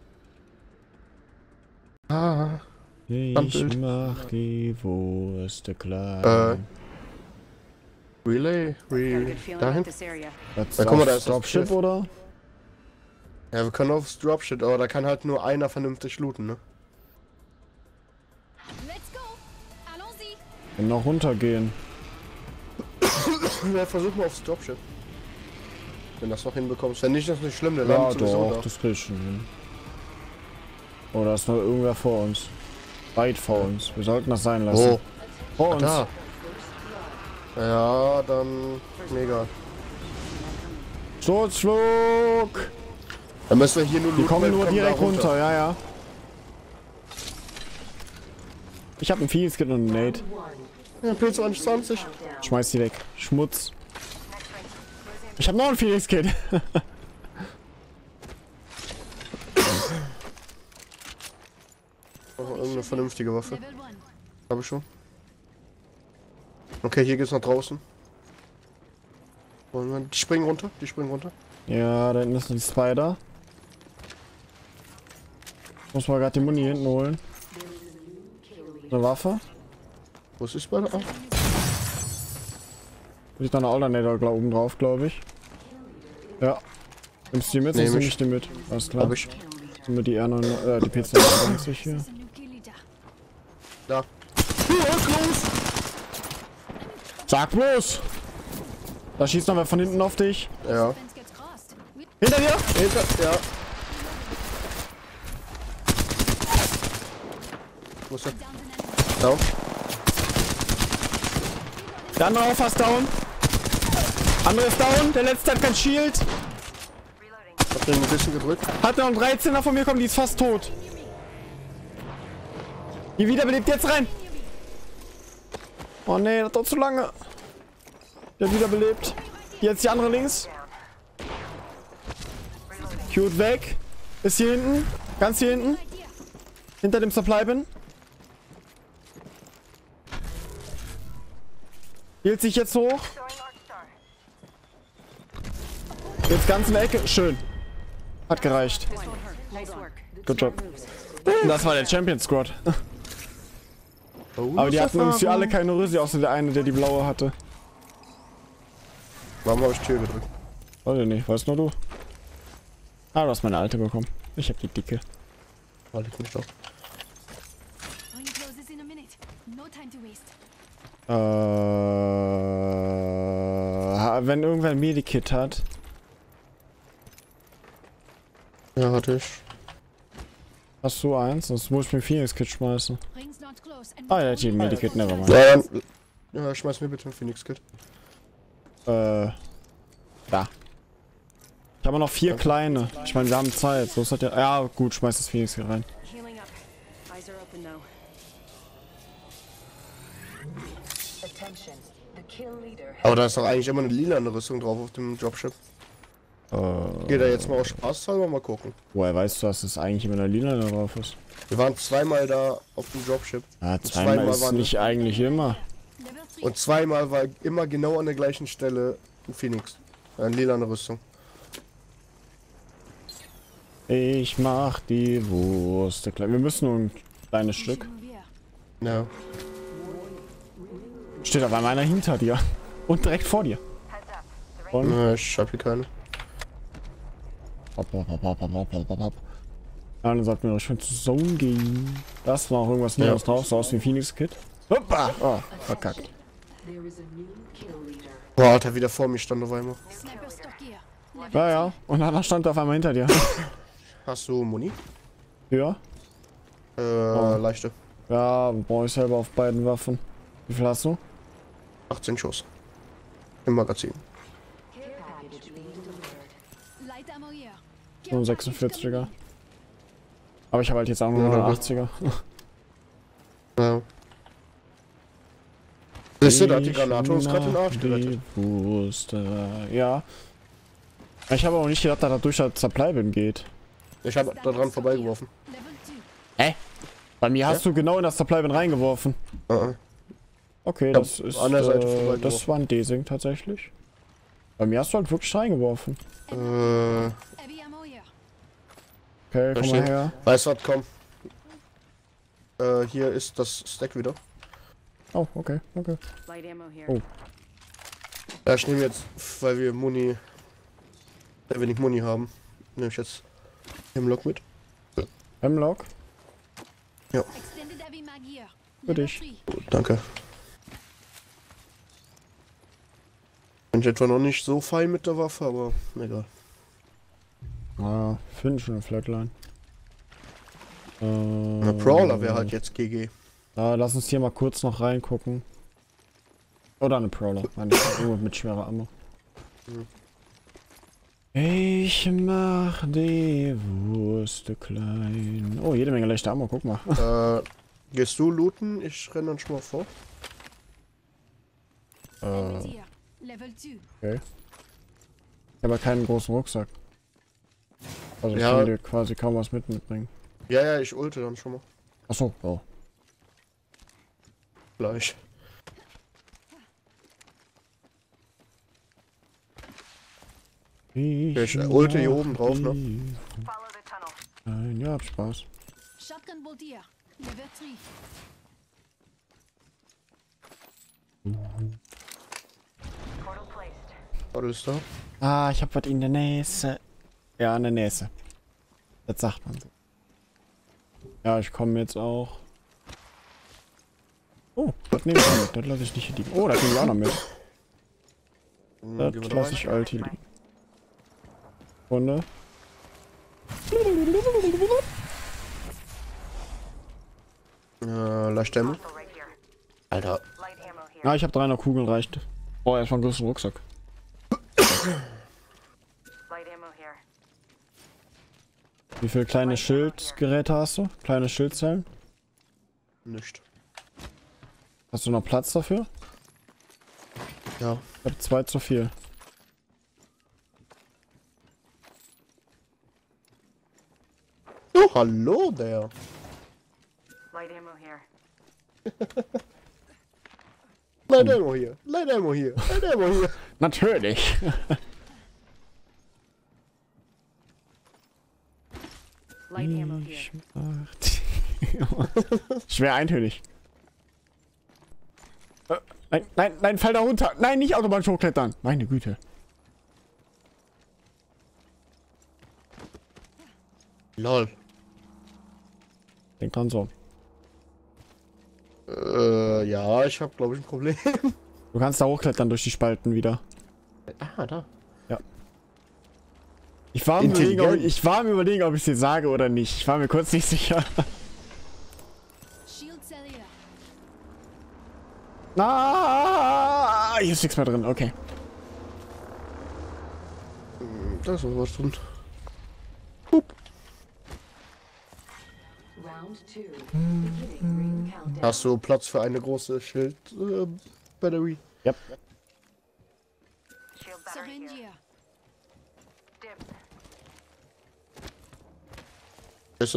Ah. Ich Standbild. mach die Wurst klein. Äh. Relay? Got a Re good feeling dahin? about this area. Das Ja, guck mal, da auf ist das Dropship, Schiff. oder? Ja, wir können aufs Dropshit, aber da kann halt nur einer vernünftig looten, ne? Let's go. Allons-y. Wir noch runtergehen. Ja, versuch mal aufs Dropship. Wenn du das noch hinbekommst. Wenn nicht, das ist nicht schlimm, der Ja, landet sowieso doch, da. das krieg ich schon hin. Oh, da ist noch irgendwer vor uns. Weit vor uns. Wir sollten das sein lassen. Oh, Vor uns. da. Ja, dann mega. Sturzflug! Dann müssen wir hier nur Die looten, kommen wir nur da direkt runter. ja, ja. Ich habe einen Phoenix Kit und einen Nate. Ja, P zwanzig. Schmeiß die weg. Schmutz. Ich habe noch einen Phoenix Kit. Oh, irgendeine vernünftige Waffe. Level one. Habe ich schon. Okay, hier geht's nach draußen. Wollen wir- Die springen runter, die springen runter. Ja, da hinten ist ein Spider. Muss mal gerade die Muni hinten holen. Eine Waffe. Wo ist die Spider? Ah. Liegt noch eine Alternator glaub, oben drauf, glaube ich. Ja. Nimmst du die mit? Nehm Sonst nehm ich. ich die mit. Alles klar. Hab ich. Sind wir die R neun, äh, die P zwanzig hier. There's a new kill leader. Da. Ja, close. Sag bloß! Da schießt noch wer von hinten auf dich. Ja. Fence gets crossed. We Hinter dir! Hinter, ja. Wo ist er? down an enemy. Down. Der andere auch fast down. Andere ist down. Der letzte hat kein Shield. Hab den ein bisschen gedrückt. Hat noch einen dreizehner von mir kommen, die ist fast tot. Die wiederbelebt jetzt rein. Oh nee, das dauert zu lange. Der hat wiederbelebt. Jetzt die andere links. Cute weg. Ist hier hinten. Ganz hier hinten. Hinter dem Supply Bin. Hielt sich jetzt hoch. Jetzt ganz in der Ecke. Schön. Hat gereicht. Nice work. Good job. Das war der Champion Squad. Oh, Aber die hatten irgendwie alle keine Rüssi, außer der eine, der die blaue hatte. Warum habe ich Tür gedrückt? Weiß ich nicht, weißt nur du. Ah, du hast meine alte bekommen. Ich hab die dicke. Weil ich nicht doch. Ring closes in a minute. No time to waste. Äh, ha- wenn irgendwer ein Medikit hat. Ja, hatte ich. Hast du eins? Sonst muss ich mir ein Phoenix-Kit schmeißen. Rings not close. And Ah, ja, die Medikit, nevermind. Ja, dann. Ja, schmeiß mir bitte ein Phoenix-Kit. Äh, da. Ich habe noch vier kleine. Ich meine, wir haben Zeit. So ist das ja. Ja, gut, schmeiß das Phoenix hier rein. Healing up. Eyes are open though. Attention. The kill leader has Aber da ist doch eigentlich immer eine lila Rüstung drauf auf dem Dropship. Äh, Geht da jetzt mal aus Spaß halber mal gucken. woher weißt du, dass es eigentlich immer eine Lila da drauf ist? Wir waren zweimal da auf dem Dropship. Ja, Und zweimal ist waren nicht eigentlich immer. level three. Und zweimal war immer genau an der gleichen Stelle ein Phoenix. Eine lila Rüstung. Ich mach die Wurst klein. Wir müssen nur ein kleines Stück. Ja. Steht auf einmal einer hinter dir. Und direkt vor dir. Und Na, ich hab hier keine. Hopp, hopp, hopp, hopp, hopp, hopp, hopp, hopp. Ja, dann sagt mir, ich will zu Zone gehen. Das war auch irgendwas Neues Ja. drauf, so aus wie ein Phoenix-Kit. Hoppa! Oh, verkackt. there is a new kill leader. Boah, hat er wieder vor mir stand auf einmal. Sniper stock here. Level Ja, ja. Und dann stand er auf einmal hinter dir. Hast du Muni? Ja. Äh, leichte. Ja, brauche ich selber auf beiden Waffen. Wie viel hast du? achtzehn Schuss. Im Magazin. Care package being delivered. light ammo here. So ein sechsundvierziger. Aber ich habe halt jetzt auch nur Ja, einen aber- achtziger. Ja. Siehst du, da hat die Granate uns gerade den Arsch gerettet. Die Wurst, äh, ja. Ich habe auch nicht gedacht, dass er durch das Supply Bin geht. Ich habe da dran vorbeigeworfen. Level two. Hä? Bei mir hast du genau in das Supply Bin reingeworfen. Uh Okay, Ja, das ist, an der Seite äh, vorbeigeworfen. das war ein Desync tatsächlich. Bei mir hast du halt wirklich reingeworfen. Äh, Heavy ammo here. Okay, komm mal Verstehe. her. weißt du was, komm. Äh, hier ist das Stack wieder. Oh, okay, okay. Light ammo here. Oh. Ja, ich nehme jetzt, weil wir Muni, äh, wenig Muni haben, nehme ich jetzt Hemlock mit. Hemlock, Extended heavy mag here. für Level dich. three. Gut, danke. Bin ich etwa noch nicht so fein mit der Waffe, aber egal. Ah, finde schon eine Flatline. Äh, Eine Brawler wäre halt jetzt G G. Ah, lass uns hier mal kurz noch reingucken. Oder eine Prowler, meine ich. Irgendwo mit schwerer Ammo. Ich mach die Wurst klein. Oh, jede Menge leichte Ammo, guck mal. Äh, gehst du looten? Ich renne dann schon mal vor. Enemies here. Level two. Okay. Ich habe keinen großen Rucksack. Also ich Ja. kann dir quasi kaum was mit mitbringen. Ja, ja, ich ulte dann schon mal. Achso, oh. Gleich. Ich, Ich ulte hier oben drauf, ne? die- Follow the tunnel. Nein, ja, hab Spaß. Shotgun bolt here. Level three. Portal placed. Was ist da? Ah, ich hab was in der Näse. Ja, in der Näse. Das sagt man so. Ja, ich komme jetzt auch. Oh, das nehme ich auch mit. Das lasse ich nicht hier liegen. Oh, das nehme ich auch noch mit. Hm, Das gehen wir da lasse rein? ich alt hier liegen. Runde. Äh, leicht Dämme. So right here. Alter. Light ammo here. Ja, ich habe dreihundert Kugeln, reicht. Oh, erstmal einen größeren Rucksack. Light ammo here. Wie viele kleine Schildgeräte hast du? Kleine Schildzellen? Nicht. Hast du noch Platz dafür? Ja. Ich habe zwei zu viel. Oh, hallo there. Light ammo here. Light Ammo hier. Light Ammo hier. Light Ammo hier. Natürlich. Light ammo here. Ich mach die- Schwer eintönig. Äh, nein, nein, nein, fall da runter. Nein, nicht automatisch hochklettern. Meine Güte. Lol. Denk dran so. Äh, ja, ich habe glaube ich ein Problem. Du kannst da hochklettern durch die Spalten wieder. Ah, da. Ja. Ich war, am überlegen, ob, Intelligent. ich war am überlegen, ob ich es dir sage oder nicht. Ich war mir kurz nicht sicher. Shield cell here. Na, hier ist nichts mehr drin. Okay. Da ist noch was drin. Round two. Beginning ring countdown. Hast du Platz für eine große Schild-Batterie? Yep. Shield battery Syringe here. here. Dim. Weißt du?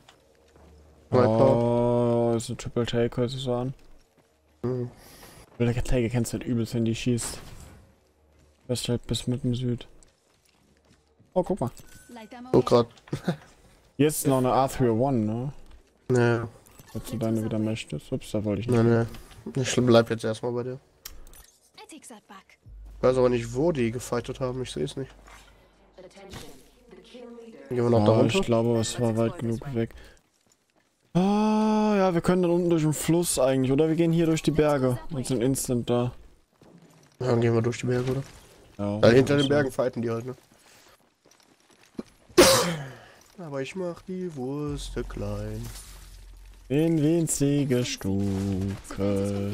Oh, ist ein Triple Take, hört sich so an. Mhm. Der Take kennst du halt übelst, wenn die schießt. West halt bis mitten Süd. Oh, guck mal. Light ammo So here. grad. Hier ist noch eine R dreihunderteins, ne? Nee, Falls du deine wieder möchtest. Ups, da wollte ich nicht. nee, nee. Ich bleib jetzt erstmal bei dir. I take that back. Ich weiß aber nicht, wo die gefightet haben. Ich sehe es nicht. Attention. The kill leader. Gehen wir noch da Ah, runter? ich glaube, es war weit genug weg. Ah, ja, wir können dann unten durch den Fluss eigentlich, oder? Wir gehen hier durch die Berge und sind instant da. Ja, dann gehen wir durch die Berge, oder? Ja, Ja, hinter den Bergen fighten die halt, ne? Aber ich mach die Wurste klein. In winzige Stuke.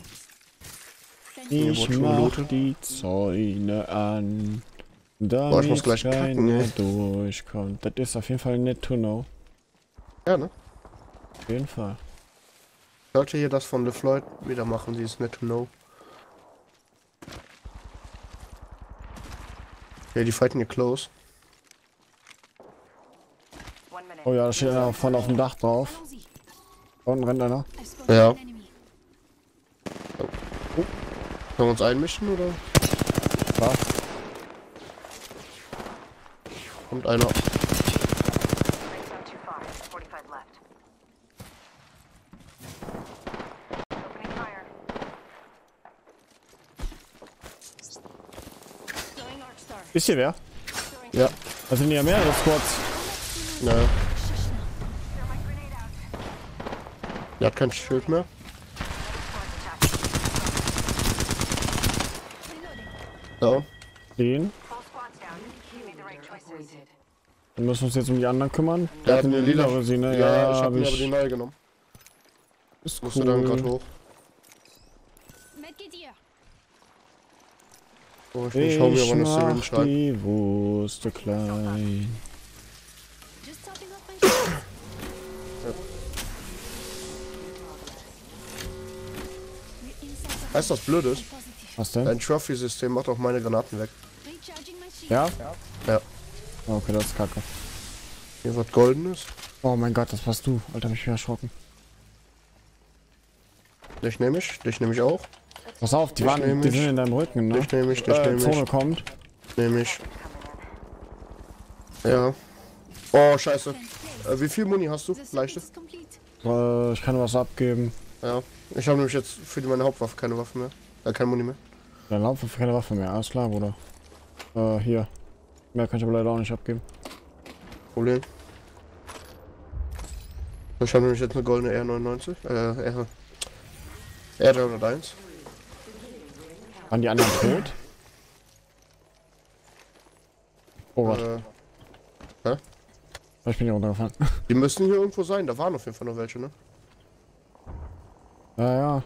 Ich wurde schon mach gelootet. die Zäune an. Boah, ich muss Damit gleich kacken, keiner ey. durchkommt. Das ist auf jeden Fall nett to know. Ja, ne? Auf jeden Fall. Ich sollte hier das von LeFloid wieder machen, dieses Net to Know. Ja, die fighten hier close. One minute. Oh ja, da steht einer voll auf dem Dach drauf. Follow Sie. Da unten rennt einer. I've spotted Ja. an enemy. Sollen wir uns einmischen, oder? Da. Kommt einer. Rings not too far. forty-five left. Opening fire. Throwing arc star. Wisst ihr wer? Ja. Da sind ja mehrere Squads. Naja. Der hat kein Schild mehr. So. Den. All squads down. You made the right choices. Appointed. Wir müssen uns jetzt um die anderen kümmern. Der Der hat hat eine eine lila lila- Rosine. Ja, Ja, ich hab hab mir aber die ich. neue genommen. Ist Musste dann gerade cool. hoch. Medkit here. Oh, ich, ich hau mir Ich aber eine Syringe mach rein. die Wurste klein. Just topping up my shield. We're inside the Weißt du, was blöd ist? positive. Was denn? Dein Trophy-System macht auch meine Granaten weg. Recharging my shield. Ja? Ja. Okay, das ist kacke. Hier was Goldenes. Oh mein Gott, das warst du. Alter, hab ich mich erschrocken. Dich nehme ich, dich nehme ich auch. Pass auf, die, Ich waren, nehm die mich. sind in deinem Rücken, ne? Dich nehme ich, dich Äh, nehme Zone ich, kommt. nehme ich. Ja. Oh, scheiße. Äh, wie viel Muni hast du? The circuit Leichte? is complete. Äh, ich kann was abgeben. Ja. Ich habe nämlich jetzt für die, meine Hauptwaffe keine Waffe mehr. Äh, kein Muni mehr. Dann laufen wir keine Waffe mehr. Alles klar, Bruder. Äh, hier. Mehr kann ich aber leider auch nicht abgeben. Problem. Ich habe nämlich jetzt eine goldene R neunundneunzig. Äh, R. R dreihunderteins. Waren die anderen tot? Oh Gott, Äh, ich bin hier runtergefallen. die müssen hier irgendwo sein. Da waren auf jeden Fall noch welche, ne? Ja, ja.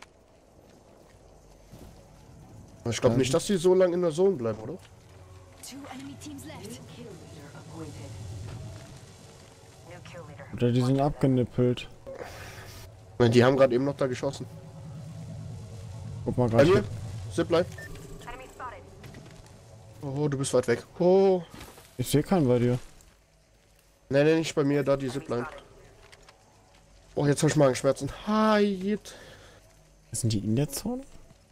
Ich glaube nicht, dass die so lange in der Zone bleiben, oder? Two enemy teams left. Kill leader appointed. New kill leader. Oder die sind abgenippelt. Nein, die haben gerade eben noch da geschossen. Guck mal Bei gerade. mir? Zipline. Enemy spotted. Oh, du bist weit weg. Oh. Ich sehe keinen bei dir. Nee, nee, nicht bei mir, da die Zipline. Oh, jetzt habe ich Magenschmerzen. Heit. Sind die in der Zone?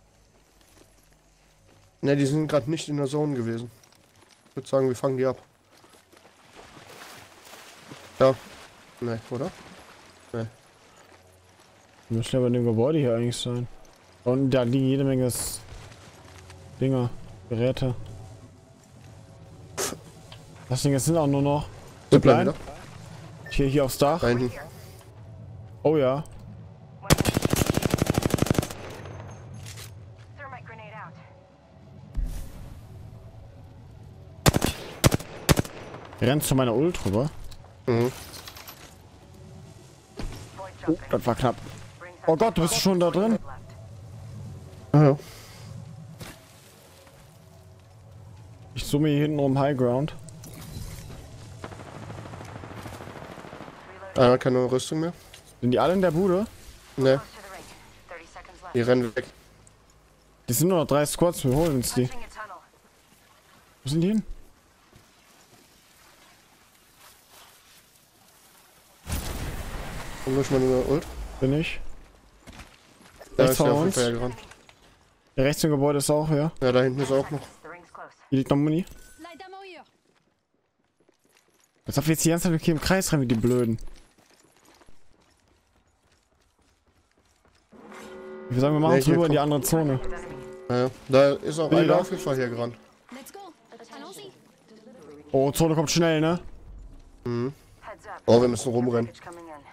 Ne, die sind gerade nicht in der Zone gewesen. Ich würde sagen, wir fangen die ab. Ja. Ne, oder? Müsste aber in dem Gebäude hier eigentlich sein. Und da liegen jede Menge S- Dinger, Geräte. Das Ding, es sind auch nur noch. Zipline Zipline? Hier, hier aufs Dach. Da hinten. Oh ja. Thermite grenade out. Rennst zu meiner Ult rüber. Mhm. Void Oh, jumping. das war knapp. Rings Oh Gott, du bist schon da drin. left. Ah, ja. Ich zoome hier hinten um High Ground. Ah, keine Rüstung mehr. Sind die alle in der Bude? Ne, Close to the ring. thirty seconds left. die rennen weg. Die sind nur noch drei Squads, wir holen uns die. Punching a tunnel. Wo sind die hin? Und muss man nur Ult. Bin ich. Da Rechts ist der von auf jeden uns. Fall gerannt. Der rechts im Gebäude ist auch, ja. Ja, da hinten ist auch noch. The ring's close. Hier liegt noch Muni. Light ammo here. Als ob wir jetzt die ganze Zeit hier im Kreis rennen wie die Blöden. Ich würde sagen, wir machen Nee, uns hier rüber in die kommt- andere Zone. Ja, ja. Da ist auch Bin ich einer da? auf jeden Fall hier gerannt. Let's go. Allons-y. Oh, Zone kommt schnell, ne? Mhm. Heads up. Oh, wir müssen rumrennen. Package coming in.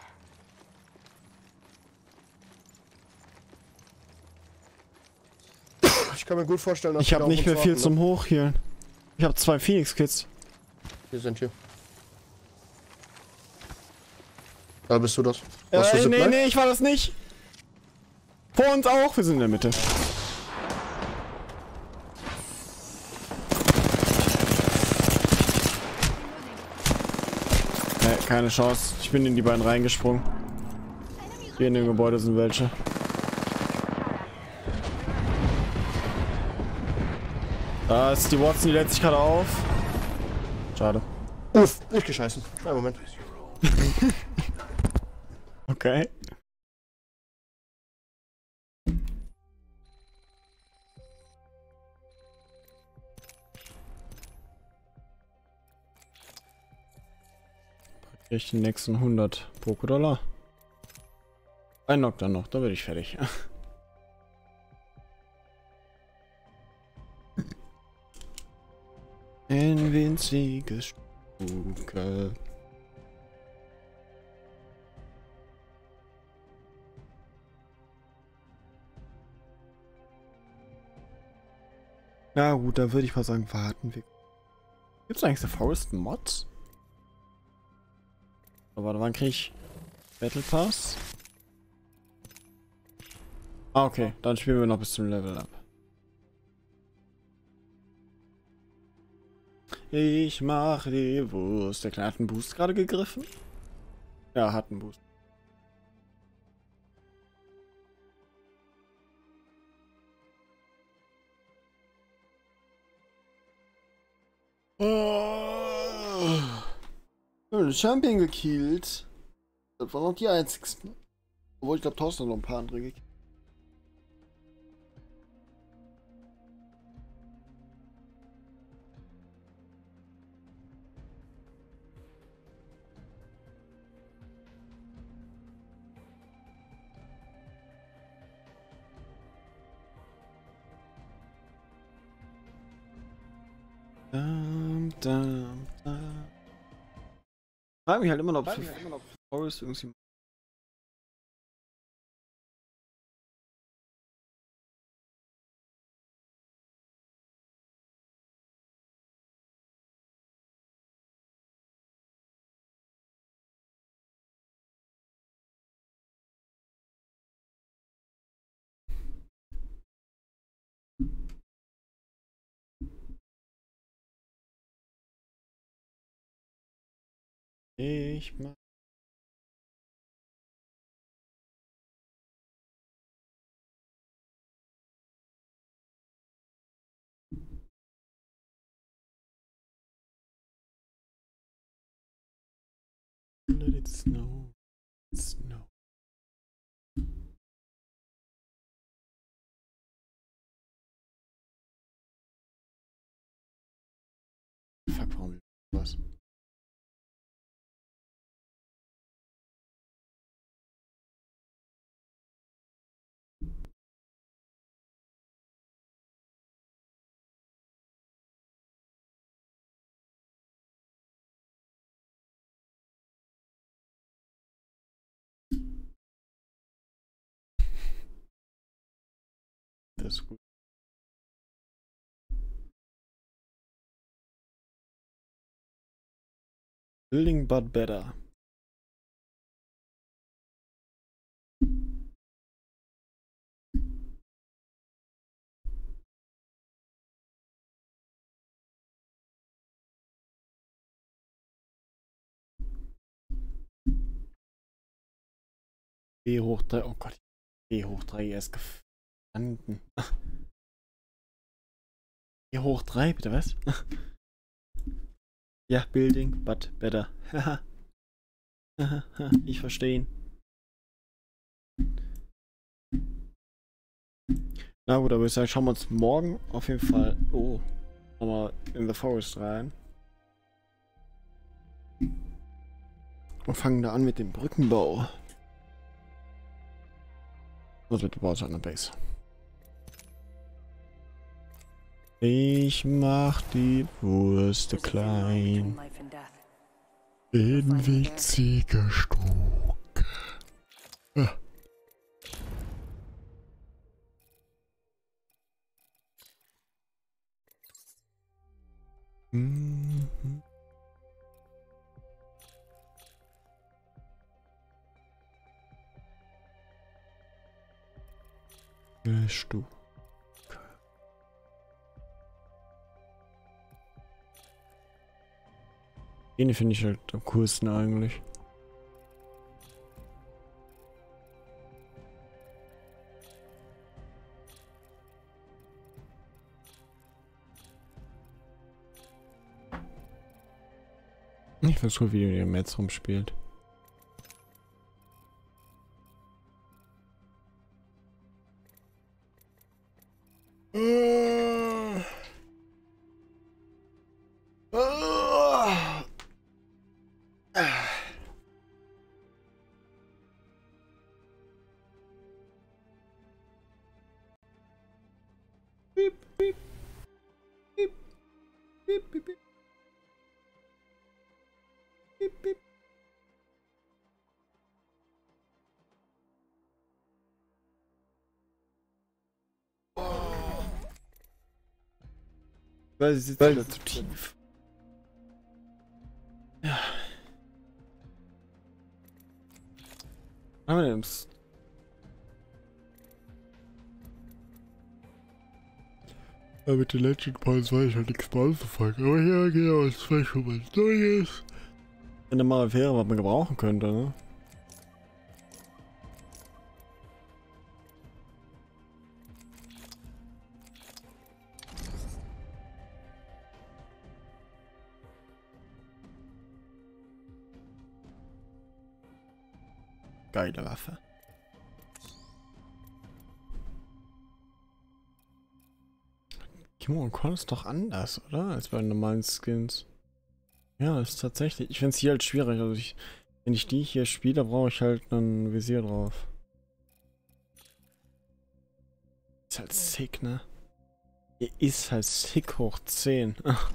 Ich kann mir gut vorstellen, dass Ich die habe da auf nicht uns mehr viel warten, zum Hochhealen. Ich habe zwei Phoenix-Kits. Ne? Wir sind hier. Da bist du das. Warst du Äh, nee, Zipline? nee, ich war das nicht. Vor uns auch, wir sind in der Mitte. Nee, keine Chance. Ich bin in die beiden reingesprungen. Hier in dem Gebäude sind welche. Da ist die Watson, die lädt sich gerade auf. Schade. Uff, nicht gescheißen. Einen Moment. Okay. Ich den nächsten hundert Poké-Dollar. Ein Knock dann noch, da bin ich fertig. Ein winziges Spuke. Na gut, da würde ich mal sagen, warten wir. Gibt es eigentlich The Forest Mods? Aber warte, wann kriege ich Battle Pass? Ah, okay, dann spielen wir noch bis zum Level Up. Ich mache die Wurst. Der Kleine hat einen Boost gerade gegriffen? Ja, hat einen Boost. Oh. Wir haben den Champion gekillt. Das waren noch die einzigsten. Obwohl, ich glaube, Thorsten hat noch ein paar andere gekillt. Dam, dam, dam. Ich frage mich halt immer noch, ob für Forest irgendwie. Ich mach. Let it snow. Snow. Fuck, warum was? ist gut. Building but better. B hoch drei, oh Gott, B hoch drei erst gefunden. B hoch drei, bitte was? Ja, Building, but better. Ich verstehe ihn. Na gut, aber ich sage, schauen wir uns morgen auf jeden Fall, oh, nochmal in the Forest rein. Und fangen da an mit dem Brückenbau. Was wird gebaut an der Base? Ich mach die Wurste klein. In winziger Stück. Ah. Mhm. Stück. Den finde ich halt am coolsten eigentlich. Ich find's cool, wie der Metz rumspielt. Weil sie sitzt wieder zu tief. Ja. Aber nimm's. Ja, mit den Legend Points weiß ich halt nichts mehr anzufangen. Aber ja, genau, es wäre schon was Neues. Wenn da mal wäre, was man gebrauchen könnte, ne? Geile Waffe. Kimon Con ist doch anders, oder? Als bei normalen Skins. Ja, ist tatsächlich. Ich finde es hier halt schwierig. Also ich, wenn ich die hier spiele, brauche ich halt ein Visier drauf. Ist halt sick, ne? Hier ist halt sick hoch zehn.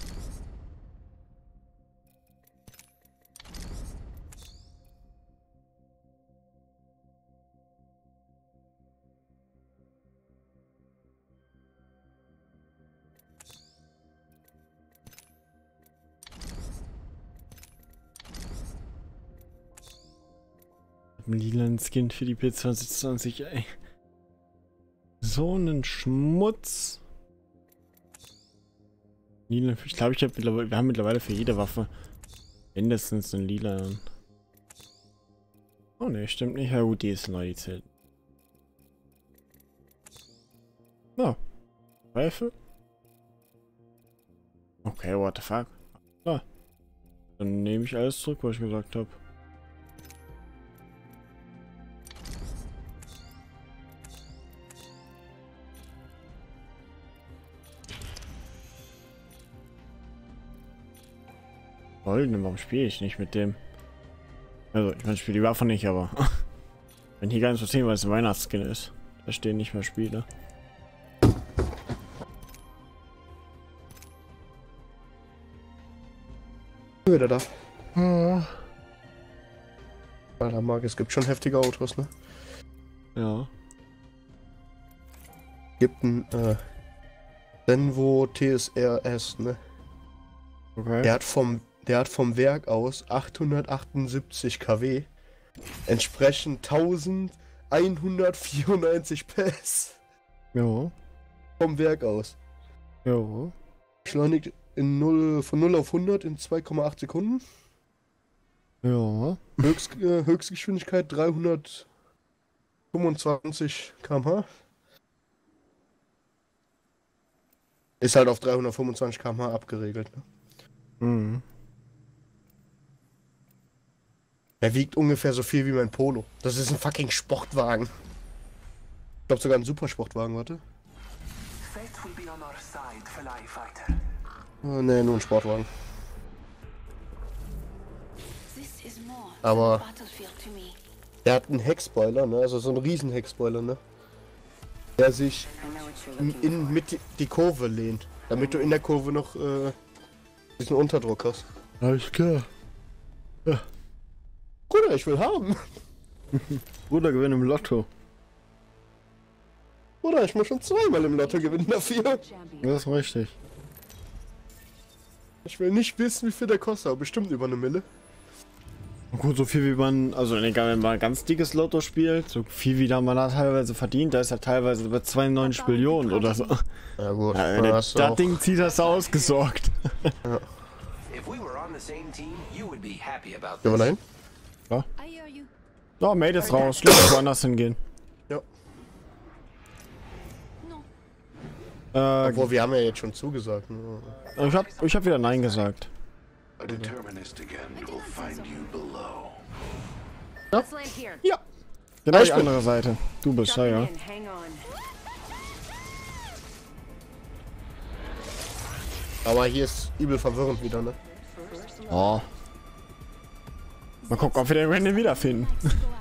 Lilan Skin für die P zwanzig zwanzig, ey. So einen Schmutz. Lilan, ich glaube, ich habe mittlerweile, wir haben mittlerweile für jede Waffe mindestens einen Lilan. Oh ne, stimmt nicht. Ja gut, die ist neu, die zählt. Na, Rifle? Okay, what the fuck? Na, dann nehme ich alles zurück, was ich gesagt habe. Golden, warum spiele ich nicht mit dem? Also, ich meine, ich spiele die Waffe nicht, aber wenn hier gar nicht verstehen, weil es ein Weihnachtsskin ist, da stehen nicht mehr Spiele. Wieder da. Ja. Alter, Marc, es gibt schon heftige Autos, ne? Ja. Gibt ein äh, Renvo T S R S, ne? Okay. Der hat vom, der hat vom Werk aus achthundertachtundsiebzig Kilowatt, entsprechend eintausendeinhundertvierundneunzig P S. Jo. Vom Werk aus. Jo. Beschleunigt in null, von null auf hundert in zwei Komma acht Sekunden. Ja. Höchst, äh, Höchstgeschwindigkeit dreihundertfünfundzwanzig Kilometer pro Stunde. Ist halt auf dreihundertfünfundzwanzig Kilometer pro Stunde abgeregelt. Ne? Mhm. Er wiegt ungefähr so viel wie mein Polo. Das ist ein fucking Sportwagen. Ich glaube sogar ein Supersportwagen, warte. Fate will be on our side, Fly Fighter. Oh, ne, nur ein Sportwagen. This is more Aber than a battlefield to me. der hat einen Heckspoiler, ne? Also so einen riesen Heckspoiler, ne? Der sich I know what you're in, looking in mit die, die Kurve lehnt. Damit du in der Kurve noch äh, diesen Unterdruck hast. Alles klar. Bruder, ich will haben. Bruder, gewinn im Lotto. Bruder, ich muss schon zweimal im Lotto gewinnen dafür. Das ist richtig. Ich will nicht wissen, wie viel der kostet, aber bestimmt über eine Mille. Gut, so viel wie man, also egal, wenn man ein ganz dickes Lotto spielt, so viel wie da man da teilweise verdient, da ist ja teilweise über zweiundneunzig Millionen oder so. Ja gut, Ja, da das hast du auch- Ding zieht das ausgesorgt. If we were on the same team, you would be happy about Gehen wir this. dahin? I hear you. So, Mate ist raus. Lass woanders hingehen. Ja. Äh, Obwohl, wir haben ja jetzt schon zugesagt. Ne? ich hab, ich hab wieder Nein gesagt. A determinist again will find you below. Let's land here. Ja. Genau Ich die bin- andere Seite. Du bist, ja, ja. In, hang on. Aber hier ist übel verwirrend wieder, ne? Oh. Mal gucken, ob wir den Random wiederfinden. Let's go out.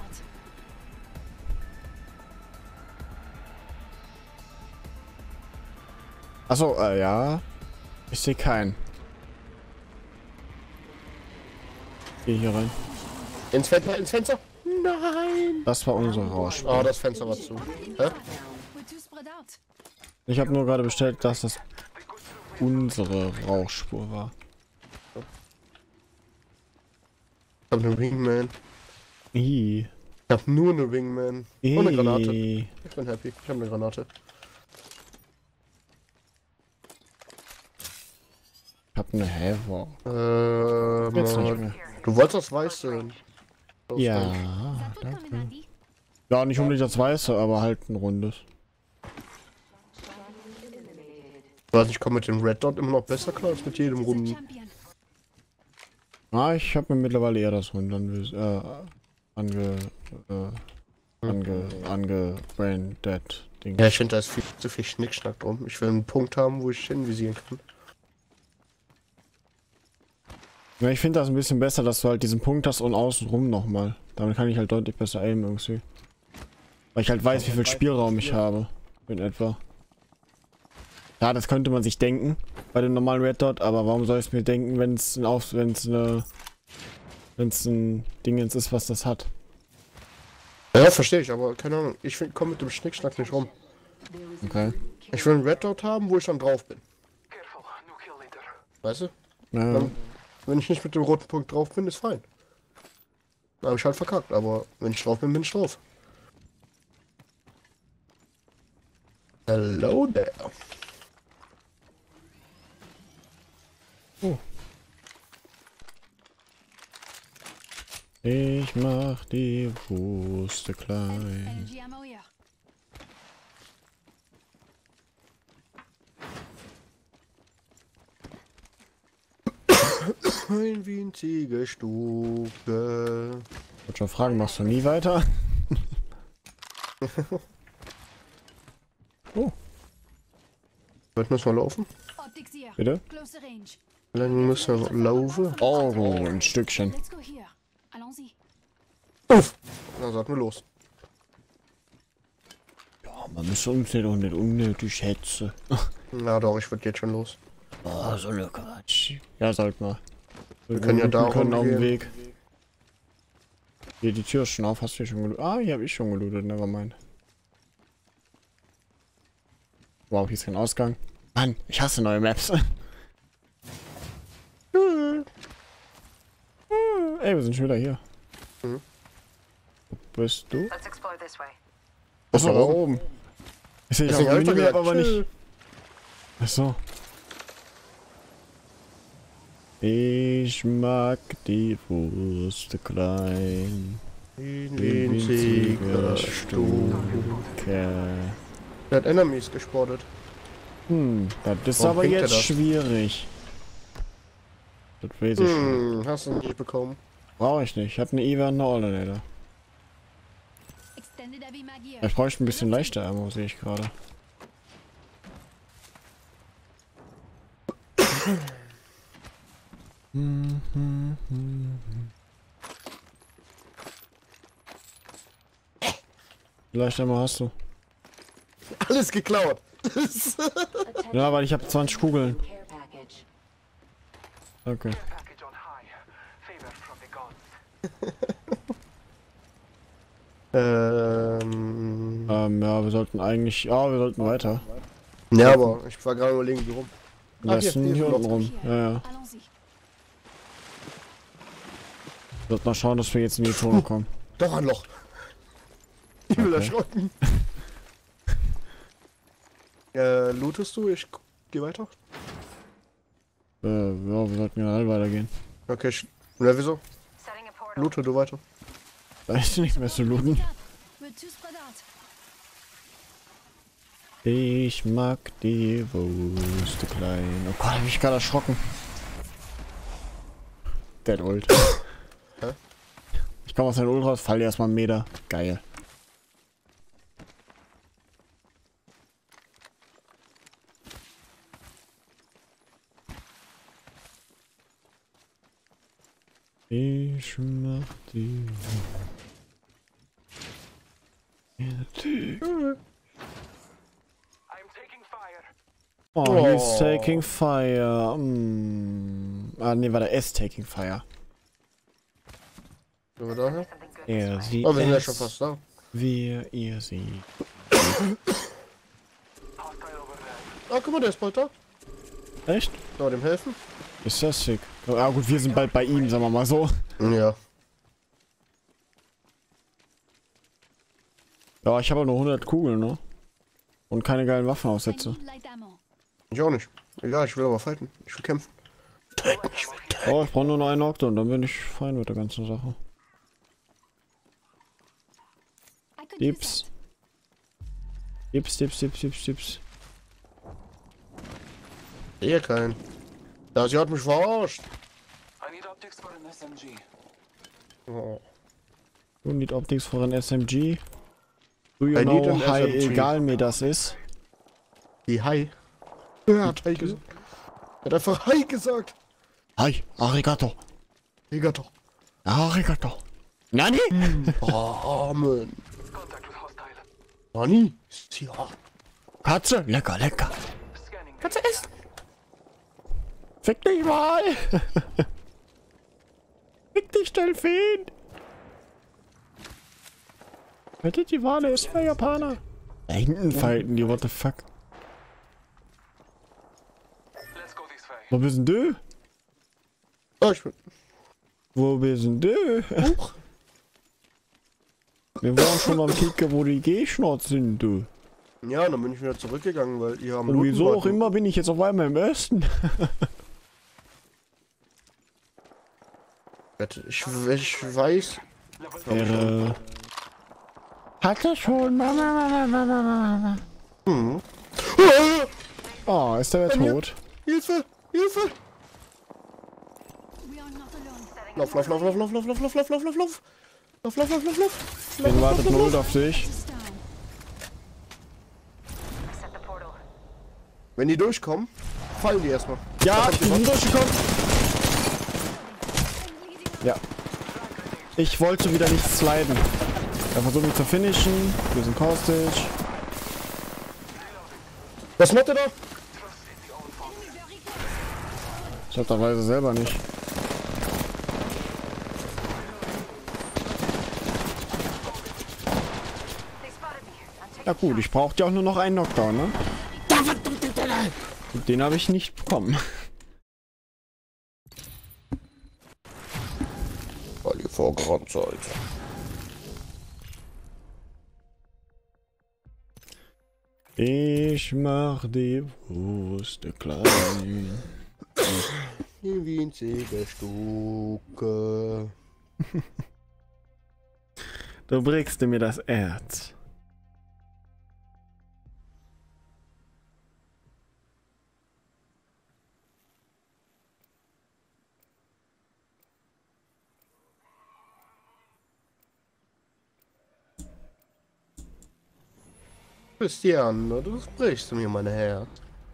Achso, äh, ja. Ich sehe keinen. Geh hier rein. Ins Fenster, ins Fenster? Nein! Das war unser Rausch. Oh, das Fenster war zu. Hä? We're too spread out. Ich habe nur gerade bestellt, dass das unsere Rauchspur war. Ich hab einen Wingman. Ih. Ich hab nur eine Wingman. Und eine Granate. Ih. Ich bin happy. Ich hab eine Granate. Ich hab eine Häfer. Äh, Jetzt nicht Mann. mehr. Du wolltest das Weiße. Ja, That would come in handy. ja, nicht unbedingt das Weiße, aber halt ein rundes. Ich weiß nicht, ich komme mit dem Red Dot immer noch besser klar als mit jedem The Runden. champion. Ah, ich habe mir mittlerweile eher das Runde ange... Äh, ange... Äh, ange... ange... Brain Dead Ding. Ja, ich finde, da ist viel zu viel Schnickschnack drum. Ich will einen Punkt haben, wo ich hinvisieren kann. Ja, ich finde das ein bisschen besser, dass du halt diesen Punkt hast und außenrum nochmal. Damit kann ich halt deutlich besser aimen irgendwie. Weil ich halt weiß, wie viel Spielraum ich habe. In etwa. Ja, das könnte man sich denken bei dem normalen Red Dot, aber warum soll ich es mir denken, wenn es ein Auf, wenn es eine, wenn es ein Dingens ist, was das hat? Ja, verstehe ich, aber keine Ahnung. Ich komme mit dem Schnickschnack nicht rum. Okay. Ich will einen Red Dot haben, wo ich dann drauf bin. Careful, no kill later. Weißt du? Ja, Dann, wenn ich nicht mit dem roten Punkt drauf bin, ist fein. Dann habe ich halt verkackt, aber wenn ich drauf bin, bin ich drauf. Hello there. Oh. Ich mach die Wurste klein. Energy ammo here. Ein winzige Stube. Ich wollte schon fragen, machst du nie weiter? Oh, Vielleicht müssen wir laufen. Optics here. bitte? Closer range. Wie lange müssen wir laufen? Oh, ein Stückchen. Let's go here. Allons-y. Uff. Dann sollten wir los. Ja, man muss uns nicht auch nicht unnötig hetzen. Na doch, ich würde jetzt schon los. Oh, so eine Quatsch. Ja, sollt mal. Wir können ja da können auf dem rumgehen. Weg. Hier, die Tür ist schon auf. Hast du hier schon gelootet? Ah, hier habe ich schon gelootet. Nevermind. Wow, hier ist kein Ausgang. Mann, ich hasse neue Maps. Ey, wir sind schon wieder hier. Mhm. Wo bist du? Let's explore this way. Achso, da oben. Ich sehe dich auf Deswegen dem hab ich doch Minimap, gesagt, aber nicht. tschö. Achso. Ich mag die Wurst klein. In Wie winziger winziger Stunde. Stunke. Der hat Enemies gespottet. Hm, das ist Warum aber bringt er jetzt das? schwierig. Das weiß ich schon. Hm, hast du nicht bekommen. Brauche ich nicht. Ich habe eine Eva und eine Alternator. Extended heavy mag here. Ich bräuchte ein bisschen leichter Ammo, sehe ich gerade. Leichter Ammo hast du. Alles geklaut. Ja, weil ich habe zwanzig Kugeln. Care package. Okay. Package on high. Favor from the gods. ähm. Ähm, ja, wir sollten eigentlich... Ja, wir sollten weiter. Ja, aber ich war gerade überlegen, wie rum. Wir Ach, hier, lassen hier hier ist unten noch- rum. Ja, ja. Allons-y. Wir sollten mal schauen, dass wir jetzt in die Zone kommen. Doch ein Loch. Ich will Okay. erschrocken. äh, lootest du? Ich geh weiter. Äh, ja, wir sollten generell weitergehen. Okay, ich, na, wieso? Setting a portal. Loote du weiter. Da ist nichts mehr zu looten. We're too spread out. Ich mag die Wurst klein. Oh Gott, hab ich gerade erschrocken. Dead Ult. Hä? Ich komme aus dem Ult raus, fall dir erstmal einen Meter. Geil. Ich mach die. I'm taking fire. Oh, he's Oh. taking fire. Mm. Ah, nee, war der S taking fire. Sind wir daher? Something good. Er, sie, Oh, wir sind ja es, schon fast da. wir, ihr, sie. Hostile over there. Ah, guck mal, der ist bald da. Echt? Soll wir dem helfen? Ist das sick. Ja gut, wir sind bald bei ihm, sagen wir mal so. Ja. Ja, ich habe aber nur hundert Kugeln, ne? Und keine geilen I Waffenaufsätze. need light ammo. Ich auch nicht. Egal, ich will aber fighten. Ich will kämpfen. Oh, ich brauche nur noch einen Okto und dann bin ich fein mit der ganzen Sache. I could use Dips. Dips, dips, dips, dips, dips. Sehe keinen. Ja, sie hat mich verarscht. I need optics for an S M G. Oh. Du need Optics for an S M G. Do you I need know an how S M G. egal mir das ist? Die Hai. Er hat Hai gesagt. Er hat einfach Hai gesagt. Hi, arigato. Regato. Arigato. Nani? Oh, Amen. Contact with hostile. Nani? Ja. Katze? Lecker, lecker. Scanning. Kannst du essen? Fick dich mal. Fick dich, Delfin. Hättet die Wale ist für Japaner. Da hinten fighten die, what the fuck. Let's go this way. Wo bist denn du? Oh, ich bin. Wo bist denn du? Wir waren schon am Kicker, wo die G-Schnort sind, du. Ja, dann bin ich wieder zurückgegangen, weil ihr am Und Looten wieso auch wart. immer bin ich jetzt auf einmal im Osten. Ich, ich weiß. Ehre. Hatte schon. Mama, Mama, Mama, Mama. Hm. Oh, ist der wer tot? Hilfe! Hilfe! We are not alone. Lauf, lauf, lauf, lauf, lauf, lauf, lauf, lauf, lauf, lauf, lauf, lauf. Lauf, lauf, lauf, lauf, lauf. Den wartet ein Ult auf dich. It's down. Set the portal. Wenn die durchkommen, fallen die erstmal. Ja, die sind durchgekommen. Ja. Ich wollte wieder nicht sliden. Er versucht mich zu finishen. Wir sind Kostic. Was macht er da? Ich hab da Weise selber nicht. They spotted me. I'm taking Ja gut, ich brauchte ja auch nur noch einen Knockdown, ne? Den habe ich nicht bekommen. Weil ihr vorgerannt seid. Ich mach die Wurst klein. Die winzige Stuke. Du brichst mir das Erz. Christian, du sprichst mir, mein Herr.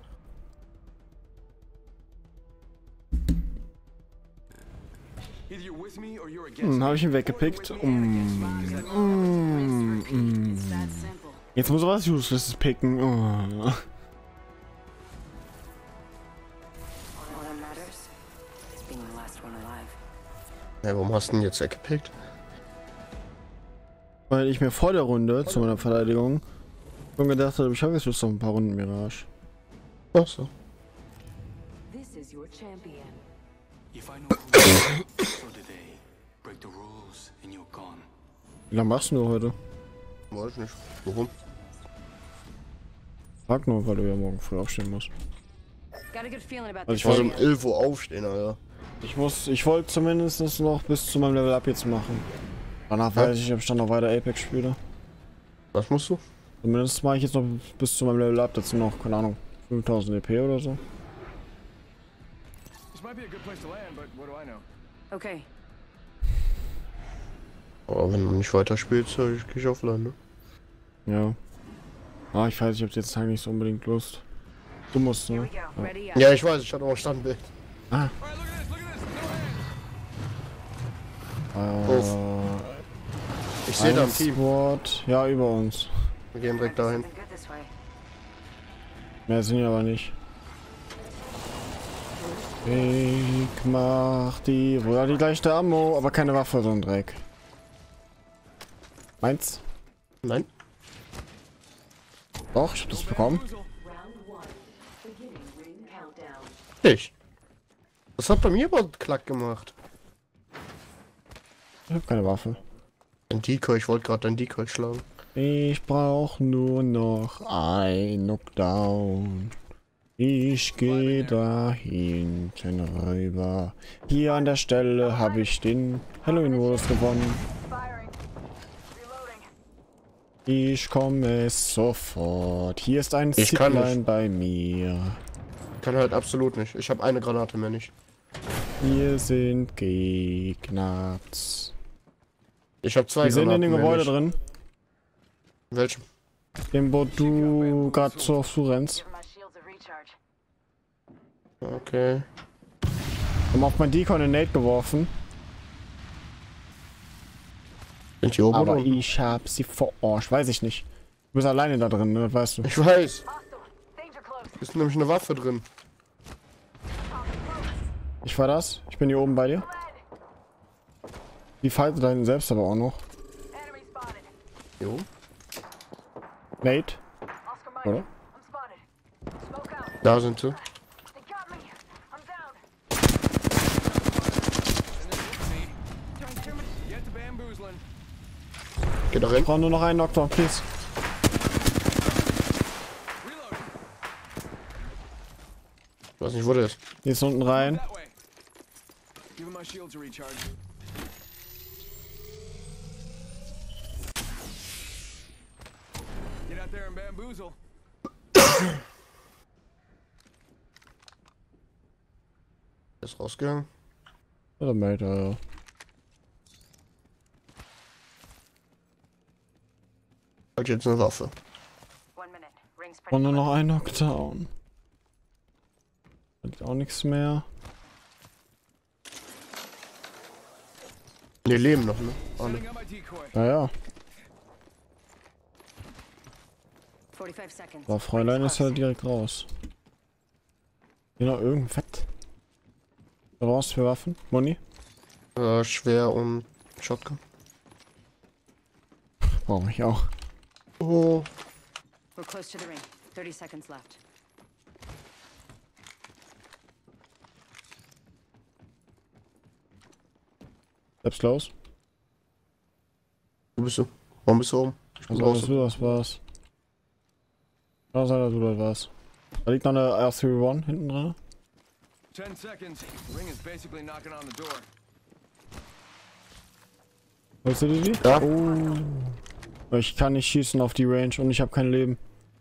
Hm, habe ich ihn weggepickt. Mm, mm, mm. Jetzt muss er was Useless picken. Oh. Ja, warum hast du ihn jetzt weggepickt? Weil ich mir vor der Runde zu meiner Verteidigung schon gedacht habe, ich habe jetzt Lust auf ein paar Runden Mirage. Ach so. This is your champion. Wie lange machst du heute? Weiß nicht. Warum? Sag nur, weil du ja morgen früh aufstehen musst. Also ich Ich wollte um wollte, elf Uhr aufstehen, Alter. ich muss, ich wollte zumindest noch bis zu meinem Level Up jetzt machen. Danach Ja. weiß ich, ob ich dann noch weiter Apex spiele. Was musst du? Zumindest mache ich jetzt noch bis zu meinem Level Up, dazu noch, keine Ahnung, fünftausend E P oder so. Okay. Aber wenn du nicht weiterspielst, gehe ich offline, ne? Ja. Ah, ich weiß, ich habe jetzt eigentlich so unbedingt Lust. Du musst, ne? Ja. Ja, ich weiß, ich hatte auch Standbild. Ah. Äh, Ich sehe da ein Team. Squad. Ja, über uns. Wir gehen direkt dahin. Mehr sind ja aber nicht. Ich mach die... Wohl die gleiche Ammo, aber keine Waffe, so ein Dreck. Meins? Nein. Doch, ich hab das bekommen. Ich. Das hat bei mir aber Klack gemacht. Ich hab keine Waffe. Ein Decoy, ich wollte gerade dein Decoy schlagen. Ich brauch nur noch ein Knockdown. Ich gehe da hinten rüber. Hier an der Stelle habe ich den Halloween-Modus gewonnen. Ich komme sofort. Hier ist ein Ich kann Zipline nicht. bei mir. Ich kann halt absolut nicht. Ich habe eine Granate mehr nicht. Hier sind Gegner. Ich habe zwei Wir sind in Granaten dem mehr Gebäude nicht. drin. Welchem? Dem, wo du gerade so auf zu rennst. Okay. Ich hab auf mein Decoy eine Nate geworfen. Sind die oben Aber oder unten? ich hab sie verarscht. Weiß ich nicht. Du bist alleine da drin, ne? Das weißt du. Ich weiß. Ist nämlich eine Waffe drin. Ich war das. Ich bin hier oben bei dir. Die fightet da hinten selbst aber auch noch. Jo. Nate. Oder? Da sind sie. Geh da rein. Ich brauche nur noch einen Knockdown, please. Ich weiß nicht, wo der ist. Hier ist unten rein. Der ist rausgegangen. Oder Mate, ja. Halt jetzt eine Waffe. Ich brauche nur noch einen Knockdown. Hat auch nichts mehr. Die leben noch, ne? Alle. Naja. So, Fräulein ist halt direkt raus. Hier noch irgendein Fett. Du brauchst für Waffen? Moni? Äh, schwer und Shotgun. Brauche ich auch. Oh. We're close to the ring. thirty seconds left. Selbst los. Wo bist du? Warum bist du oben? Ich bin Also, dass draußen. du das warst. Kann sein, dass du das warst. Da liegt noch eine R einunddreißig hinten dran. Ten seconds. Ring is basically knocking on the door. Hörst du die? Ja. Oh. Ich kann nicht schießen auf die Range und ich habe kein Leben.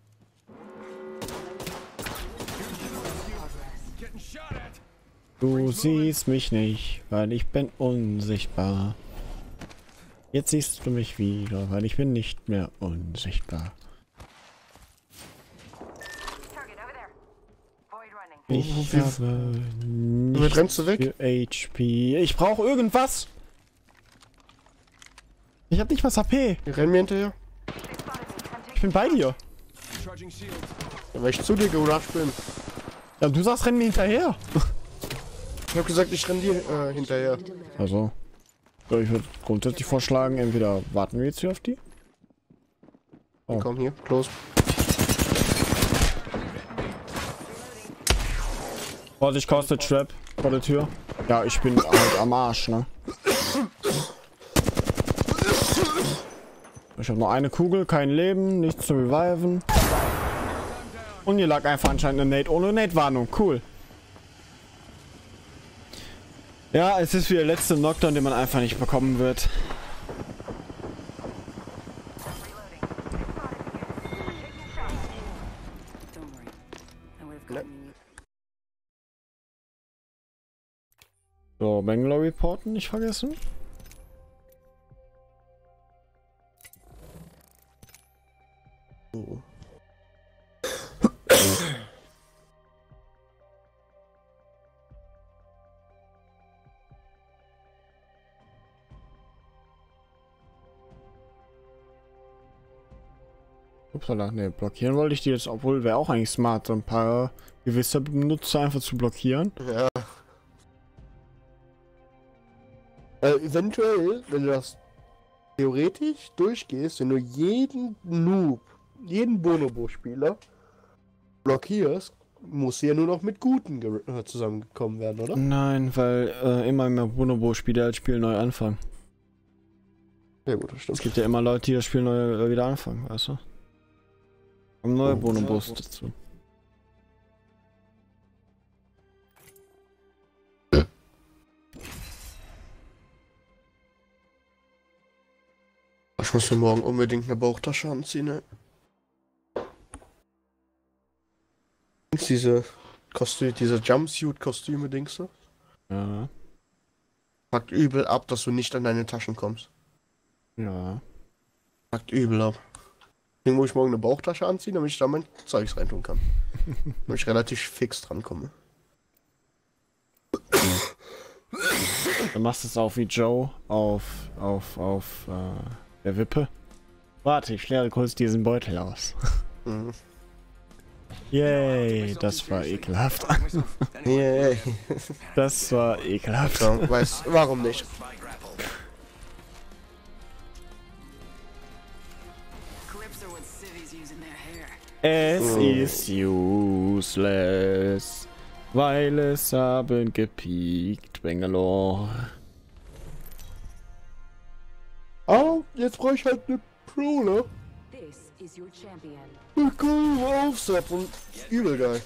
Du siehst mich nicht, weil ich bin unsichtbar. Jetzt siehst du mich wieder, weil ich bin nicht mehr unsichtbar. Ich wie- habe Womit rennst du weg? für H P. Ich brauche irgendwas. Ich habe nicht was H P. Wir rennen mir hinterher. Ich bin bei dir. Charging shields. Ja, weil ich zu dir gerusht bin. Ja, du sagst, renn mir hinterher. Ich hab gesagt, ich renn dir äh, hinterher. Also. Ja, ich würde grundsätzlich vorschlagen, entweder warten wir jetzt hier auf die. Oh. Komm hier, close. Vorsicht, kostet Trap vor der Tür. Ja, ich bin halt am Arsch, ne? Ich habe nur eine Kugel, kein Leben, nichts zu reviven. Und hier lag einfach anscheinend eine Nade ohne Nade-Warnung. Cool. Ja, es ist wie der letzte Knockdown, den man einfach nicht bekommen wird. Don't worry. I would have gotten you. So, Bangalore reporten, nicht vergessen. Oh. Upsala, ne, blockieren wollte ich die jetzt, obwohl wäre auch eigentlich smart, so ein paar gewisse Benutzer einfach zu blockieren. Ja. Äh, eventuell, wenn du das theoretisch durchgehst, wenn du jeden Noob, jeden Bonobo-Spieler blockierst, muss ja nur noch mit Guten äh, zusammengekommen werden, oder? Nein, weil äh, immer mehr Bonobo-Spieler das Spiel neu anfangen. Ja gut, das stimmt. Es gibt ja immer Leute, die das Spiel neu äh, wieder anfangen, weißt du? Haben neue Oh, Bonobos ja. dazu. Ich muss mir morgen unbedingt eine Bauchtasche anziehen, ne? Diese Kostü diese Jumpsuit-Kostüme, denkst du? Ja. Packt übel ab, dass du nicht an deine Taschen kommst. Ja. Packt übel ab. Deswegen muss ich morgen eine Bauchtasche anziehen, damit ich da mein Zeugs reintun kann. Damit ich relativ fix dran komme. Du machst es auch wie Joe auf, auf, auf, äh, der Wippe. Warte, ich leere kurz diesen Beutel aus. Mhm. Yay, das war ekelhaft. Yeah. Das war ekelhaft. So, weiß, warum nicht? Clips are what civvies use in their hair. Es Oh. ist useless, weil es haben gepiekt, Bangalore. Oh, jetzt brauche ich halt eine Prole. This is your champion. Eine coole Aufsatz und übel geil.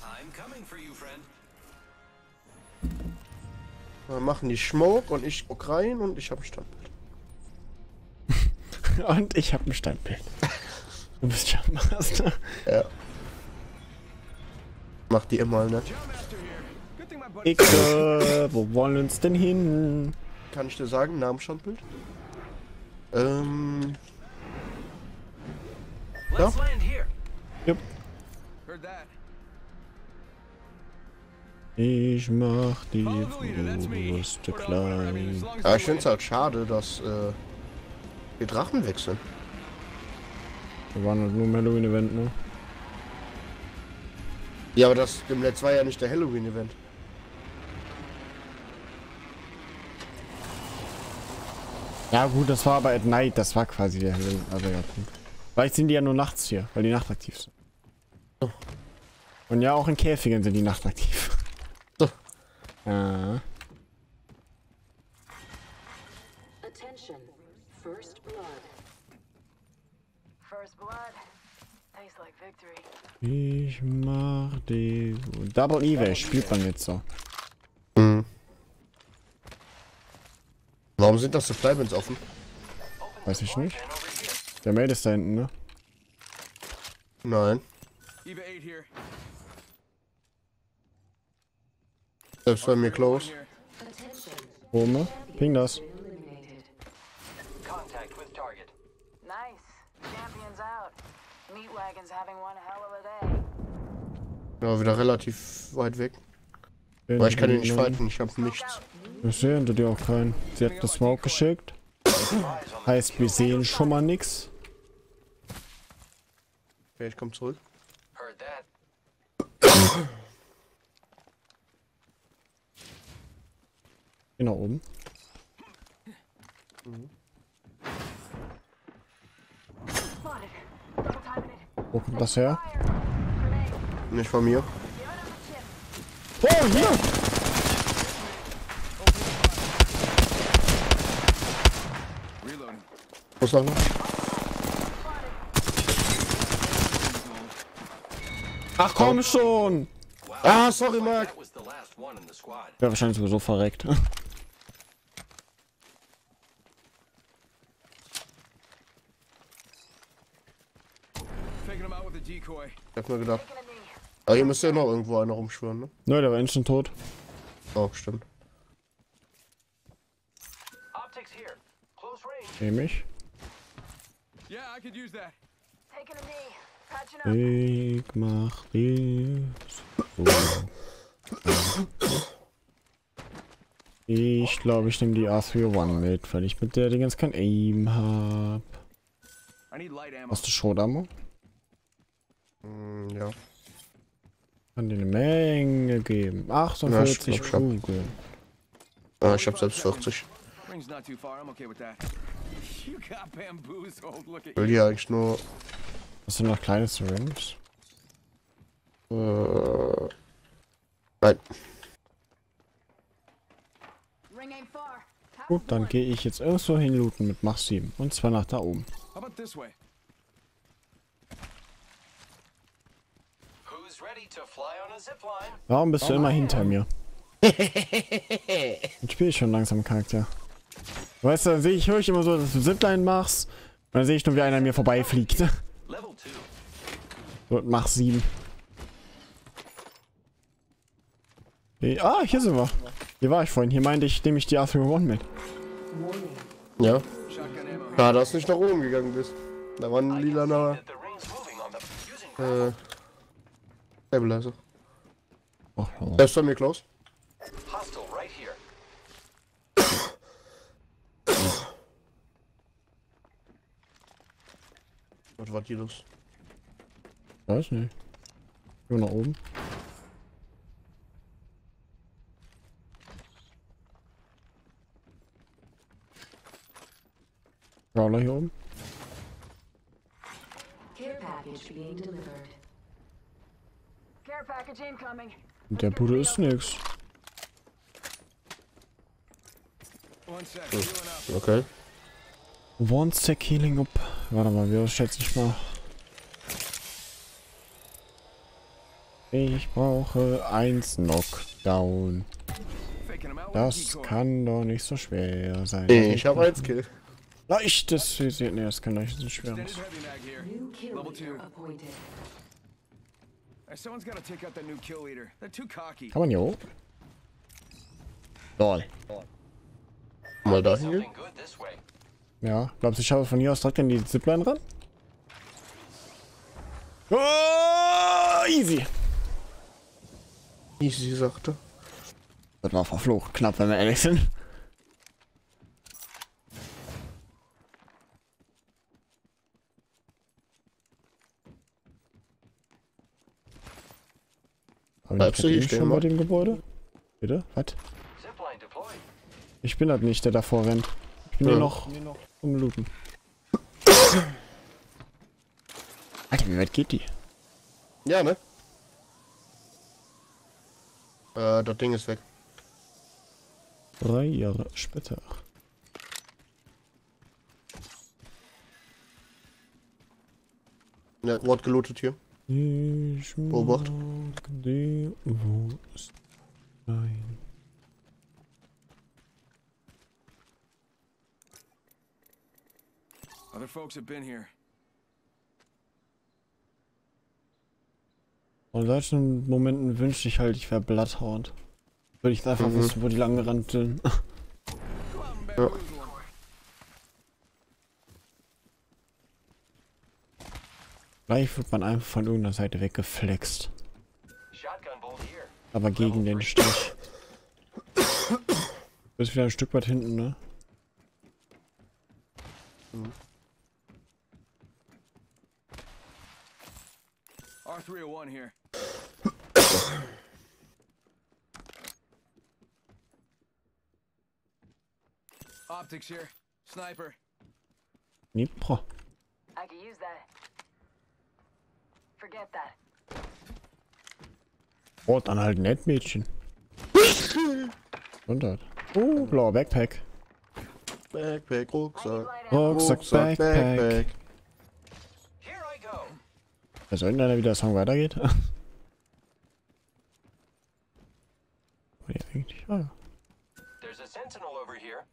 Dann machen die Schmuck und ich guck rein und ich habe ein Standbild. Und ich habe ein Standbild. Du bist Jumpmaster. Ja. Mach die immer, ne? Icke, wo wollen uns denn hin? Kann ich dir sagen, Namensstandbild? Ähm. Ja? Let's land here. Jupp. Heard that. Ich mach die Brüste klein. Ja, ich find's halt schade, dass äh, die Drachen wechseln. Wir waren halt nur im Halloween-Event, ne? Ja, aber das im Let's war ja nicht der Halloween-Event. Ja gut, das war aber at night, das war quasi der Halloween, also ja, Punkt. Vielleicht sind die ja nur nachts hier, weil die nachtaktiv sind. Oh. Und ja, auch in Käfigen sind die nachtaktiv. So. Ja. Attention. First blood. First blood. Tastes like victory. Ich mach die... Double Evasion spielt man jetzt so. Mhm. Warum sind das Supplements offen? Weiß ich nicht. Der Mail ist da hinten, ne? Nein. Eva eight here. Selbst bei mir close. Rome, ping das. Contact with target. Nice. Champions out. Meat wagon's having one hell of a day. Ja, wieder relativ weit weg. Aber ich kann ihn nicht fighten, ich hab nichts. Ich sehe hinter dir auch keinen. Sie hat das Smoke geschickt. Heißt, wir sehen schon mal nix. Okay, ich komm zurück. Heard that. Geh nach oben. Mhm. Wo kommt das her? Nicht von mir. Oh, hier! Reloading. Wo ist noch einer? Ach komm schon! Ah, sorry, Mark. That was the last one in the squad. Ja, wahrscheinlich sowieso verreckt. Taking him out with a decoy. Ich hab nur gedacht. Aber hier müsste ja noch irgendwo einer rumschwören, ne? Nö, der war instant tot. Oh, stimmt. Optics here. Close range. Nehm ich. Yeah, I could use that. Taking a knee. Patching up. Ich mach die. So. Ich glaube, ich nehme die R einhunderteins mit, weil ich mit der Dingens kein Aim hab. I need light ammo. Hast du Schrotamo? Mm, ja. Kann dir eine Menge geben. achtundvierzig Ja, ich glaub, ich Kugeln. Ah, ich hab selbst vierzig. Ring's not too far. I'm okay with that. You got bamboozled. Look Ich at will you. hier eigentlich nur. Hast du noch kleine Syringes? Äh. Nein. Ring ain't far. Half Gut, dann aboard. gehe ich jetzt irgendwo hin looten mit Mach sieben. Und zwar nach da oben. How about this way? Who's ready to fly on a zipline? Warum bist du immer hinter mir? Jetzt spiele ich schon langsam Charakter. Weißt du, dann sehe ich, höre ich immer so, dass du Zipline machst. Und dann sehe ich nur, wie einer an mir vorbeifliegt. Level two. So, Mach sieben. Okay. Ah, hier sind wir. Hier war ich vorhin. Hier meinte ich, nehme ich die R einhunderteins mit. Ja. Shotgun ammo. Schade, dass du nicht nach oben gegangen bist. Da war ein lilaner That the ring's moving on the using äh, Stabilizer. Ach, oh. Der ist bei mir close. hostile right here. Was war die los? Weiß nicht. Nur nach oben. Brawler hier oben. Care package being delivered. Care package incoming. Und der Bude ist nix. One sec. Healing up. Okay. One sec healing up. Warte mal, wie schätze ich mal. Ich brauche eins Knockdown. Faking him out with Das a decoy. kann doch nicht so schwer sein. Nee, ich habe eins Kill. Leicht, das nee, das kann doch nicht so schwer Extended sein. heavy mag here. New kill Level leader two. appointed. Hey, someone's got to take out that new kill leader. They're too cocky. Kann man hier hoch? Lol. Mal da hier. Something good this way. Ja, glaubst du, ich habe von hier aus direkt in die Zipline ran? Oh, easy. Easy sagte. Das war verflucht, knapp, wenn wir ehrlich sind. Aber Bleibst du hier stehen, schon bei Mann? dem Gebäude? Bitte? Was? Zipline deployed. Ich bin halt nicht, der davor rennt. Ich bin Ja. hier noch um Looten. Alter, wie weit geht die? Ja, ne? Äh, das Ding ist weg. Drei Jahre später. Ja, Wort gelootet hier. Ich Beobacht. mag die Wurst. Nein. Other folks have been here. Und in solchen Momenten wünschte ich halt, ich wäre Bloodhound. Würde ich einfach Mhm. wissen, wo die lang gerannt sind. Ja. Gleich wird man einfach von irgendeiner Seite weggeflext. Shotgun bolt here. Aber gegen den Strich. Du bist wieder ein Stück weit hinten, ne? Mhm. R three oh one here. Optics here. Sniper. Nipro. I could use that. Forget that. Oh, dann halt ein Nettmädchen. hundert. Oh, blauer Backpack. Backpack, Rucksack. Rucksack, Rucksack, Backpack. Backpack. Here I go. Weiß irgendeiner, wie der Song weitergeht? Ja, eigentlich. Ah, ja. There's a sentinel over here.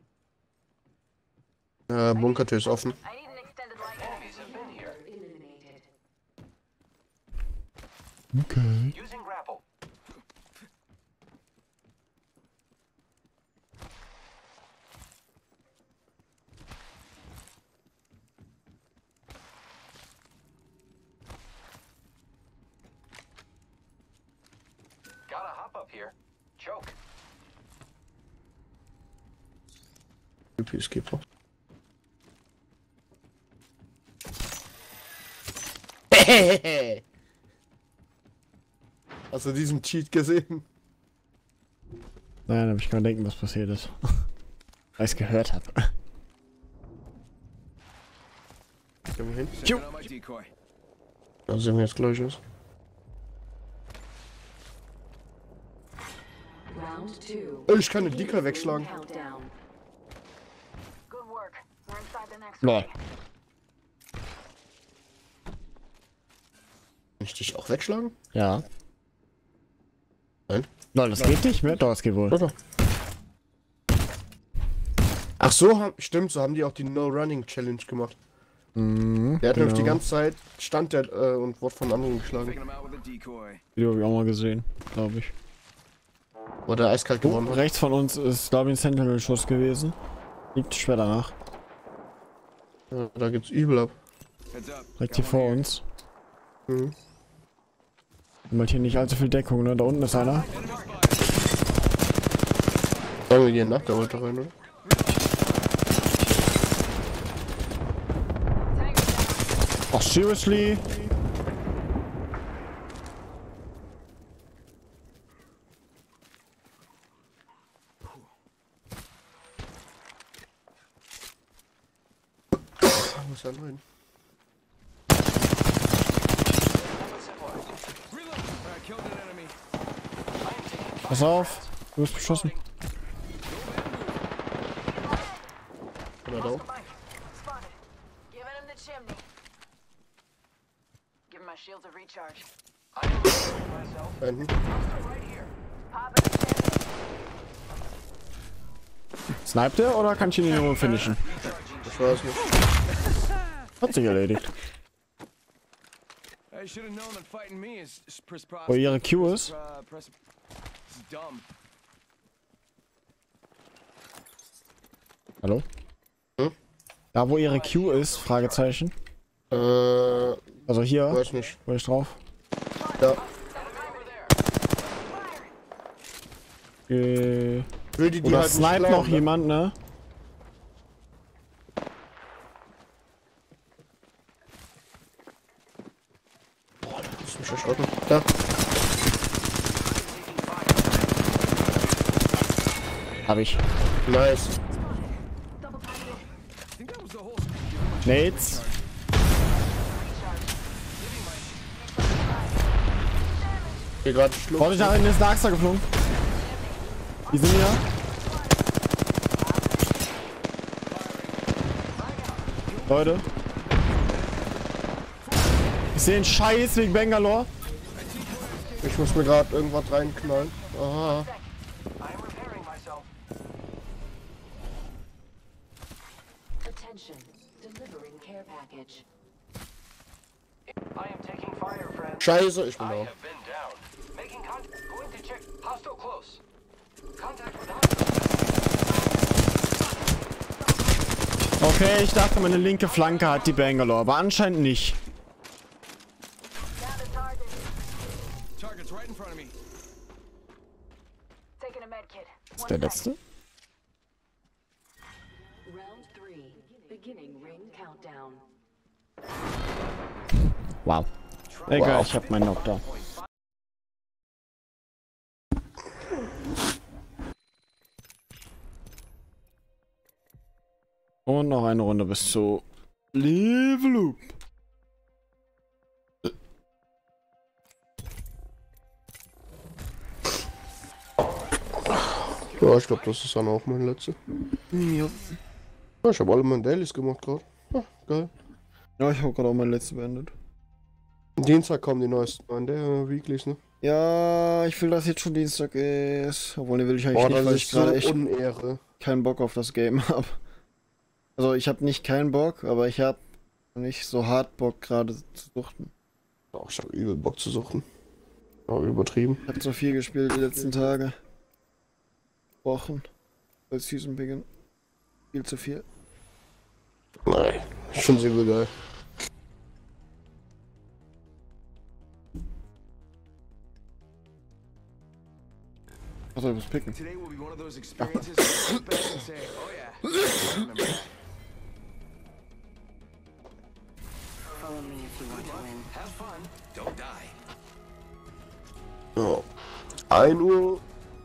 Äh, Bunkertür ist offen. I need an extended light. Enemies have been here. Okay. Using grapple. Gotta hop up here. Choke. Peacekeeper. Hast du diesen Cheat gesehen? Nein, aber ich kann mir denken, was passiert ist. Weil ich es gehört habe. Gehen wir hin. Sending out my decoy. Da sehen wir jetzt gleich aus. Round two. Oh, ich kann den Dicker wegschlagen. Countdown. Good work. We're inside the next Lol. ring. Kann ich dich auch wegschlagen? Ja. Nein? Lol, das geht nicht mehr? Doch, das geht wohl. Oder? Ach so, haben, stimmt, so haben die auch die No-Running-Challenge gemacht. Mhm, Der hat nämlich die genau. ganze Zeit, stand der äh, und wurde von anderen geschlagen. Taking him out with a decoy. Video habe ich auch mal gesehen, glaube ich. Wo der eiskalt Oh, gewonnen hat. rechts von uns ist, glaube ich, ein Sentinel-Schuss gewesen. Liegt schwer danach. Ja, da geht's übel ab. Heads up. Direkt hier vor uns. Mhm. Und halt hier nicht allzu viel Deckung, ne? Da unten ist einer. Wollen wir hier nach der Ultra rein, oder? Ach, seriously? Muss ja rein. Reload. Alright, killed an enemy. Pass auf. Du wirst beschossen. Oder da? Spotted. Giving him the chimney. Give my shields a recharge. I can repair myself. Da hinten. Right here. Pop in the chimney. Sniped er oder kann ich ihn nur finishen? Ich weiß nicht. Hat sich erledigt. I should have known that fighting me is is pres- Wo ihre Q ist? Uh, pres- this is dumb. Hallo? Hm? Da wo ihre Q ist, Fragezeichen. Äh, Also hier, weiß nicht. wo ich drauf. Da. Äh, Will die die oder halt nicht snipe klauen, noch ne? jemand, ne? Boah, das ist mich erschrocken. Da. Hab ich. Nice. I think that was the whole. Nades. Hier gerade Schluck. Vorsicht, da hinten ist ein Axter geflogen. Die sind hier. Leute. Ich sehe einen Scheiß wegen Bangalore. Ich muss mir gerade irgendwas reinknallen. Aha. I'm repairing myself. Attention. Delivering care package. I am taking fire, friend. Scheiße, ich bin I down. have been down. Making contact. Going to check. Hostile close. Contact with hostile. Okay, ich dachte, meine linke Flanke hat die Bangalore, aber anscheinend nicht. Target's right in front of me. Taking a med kit. Ist der letzte? Round three. Beginning ring countdown. Wow. Egal, ich hab meinen Knockdown. Und noch eine Runde bis zu Level Up. Ja, ich glaube, das ist dann auch mein letzter. Ja, Ja, ich habe alle meine Dailies gemacht gerade. Ja, geil. ja ich habe gerade auch mein letztes beendet. Dienstag kommen die neuesten an der Weeklies, ne? Ja, ich will, dass jetzt schon Dienstag ist. Obwohl, ne, will ich eigentlich Boah, nicht, das weil ist ich so gerade echt Unehre. keinen Bock auf das Game habe. Also, ich habe nicht keinen Bock, aber ich habe nicht so hart Bock gerade zu suchten. Doch, ich habe übel Bock zu suchen. Aber übertrieben. Ich habe so viel gespielt die letzten Tage. Wochen. Bei Season Beginn. Viel zu viel. Nein, ich finde sie übel geil. Achso, ich muss picken. Today will be one of those experiences where you look back and say, oh yeah, I remember that. Follow me if you want to win. Have fun. Don't die. Ja. ein Uhr.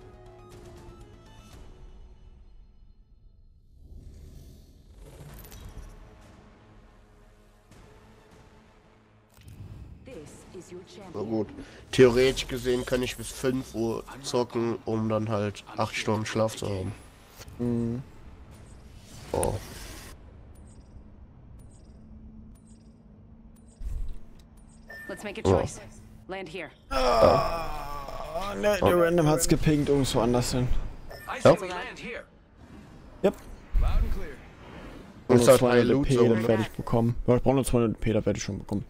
This is your Na champion. gut. Theoretisch gesehen kann ich bis fünf Uhr zocken, um dann halt acht Stunden Schlaf zu haben. Mhm. Oh. Let's make a choice. Land here. Oh, ne, der Random hat's gepinkt irgendwo anders hin. I say we land here. Yep. Loud and clear. Und Ist nur halt eine zweihundert Loot P, Zone, dann ne? werde ich bekommen. Ja, ich brauche nur zweihundert P, da werde ich schon bekommen.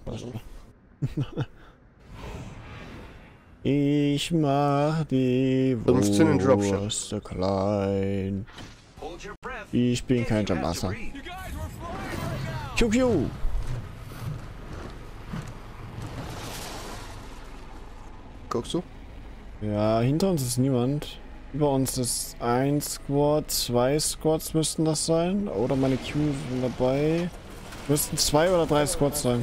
Ich mach die fünfzehn in Dropship. Wurst klein. Hold your breath. Ich bin kein If you have to Jumpmaster. breathe. You guys, we're flying right now. Piu piu. Guckst du? Ja, hinter uns ist niemand. Über uns ist ein Squad, zwei Squads müssten das sein. Oder meine Q sind dabei. Müssten zwei oder drei Squads sein.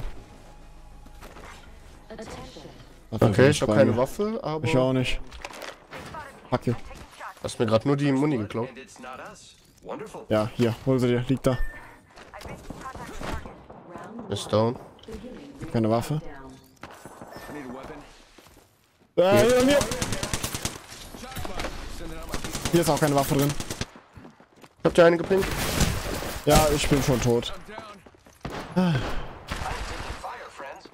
Warte, Okay, ich habe habe keine Waffe, aber... Ich auch nicht. Fuck you. Hast mir gerade nur die Muni geklaut. And it's not us. Wonderful. Ja, hier, hol sie dir. Liegt da. Ist down. Keine Waffe. I need a weapon. Äh, hier, hier. Shotgun. Sending out my people. Hier ist auch keine Waffe drin. Habt ihr eine gepinkt? Ja, ich bin schon tot. I'm down. I'm taking fire, friends.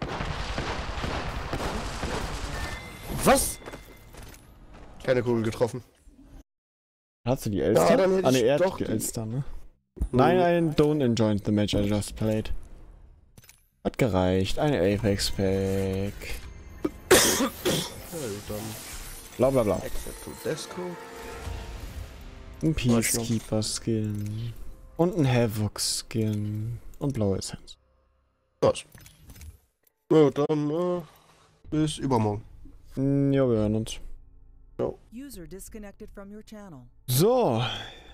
Was? Keine Kugel getroffen. Hast du die Elster? Ja, dann hätte ah, ne, ich er hat doch die die- Elster, ne? Nein, I don't enjoy the match I just played. Hat gereicht. Eine Apex Pack. Bla bla bla. Except to Desco. Ein Peacekeeper Skin. Und ein Havoc Skin. Und blaue Essenz. Was? Ja, dann äh, bis übermorgen. Ja, wir hören uns. User disconnected from your channel. So,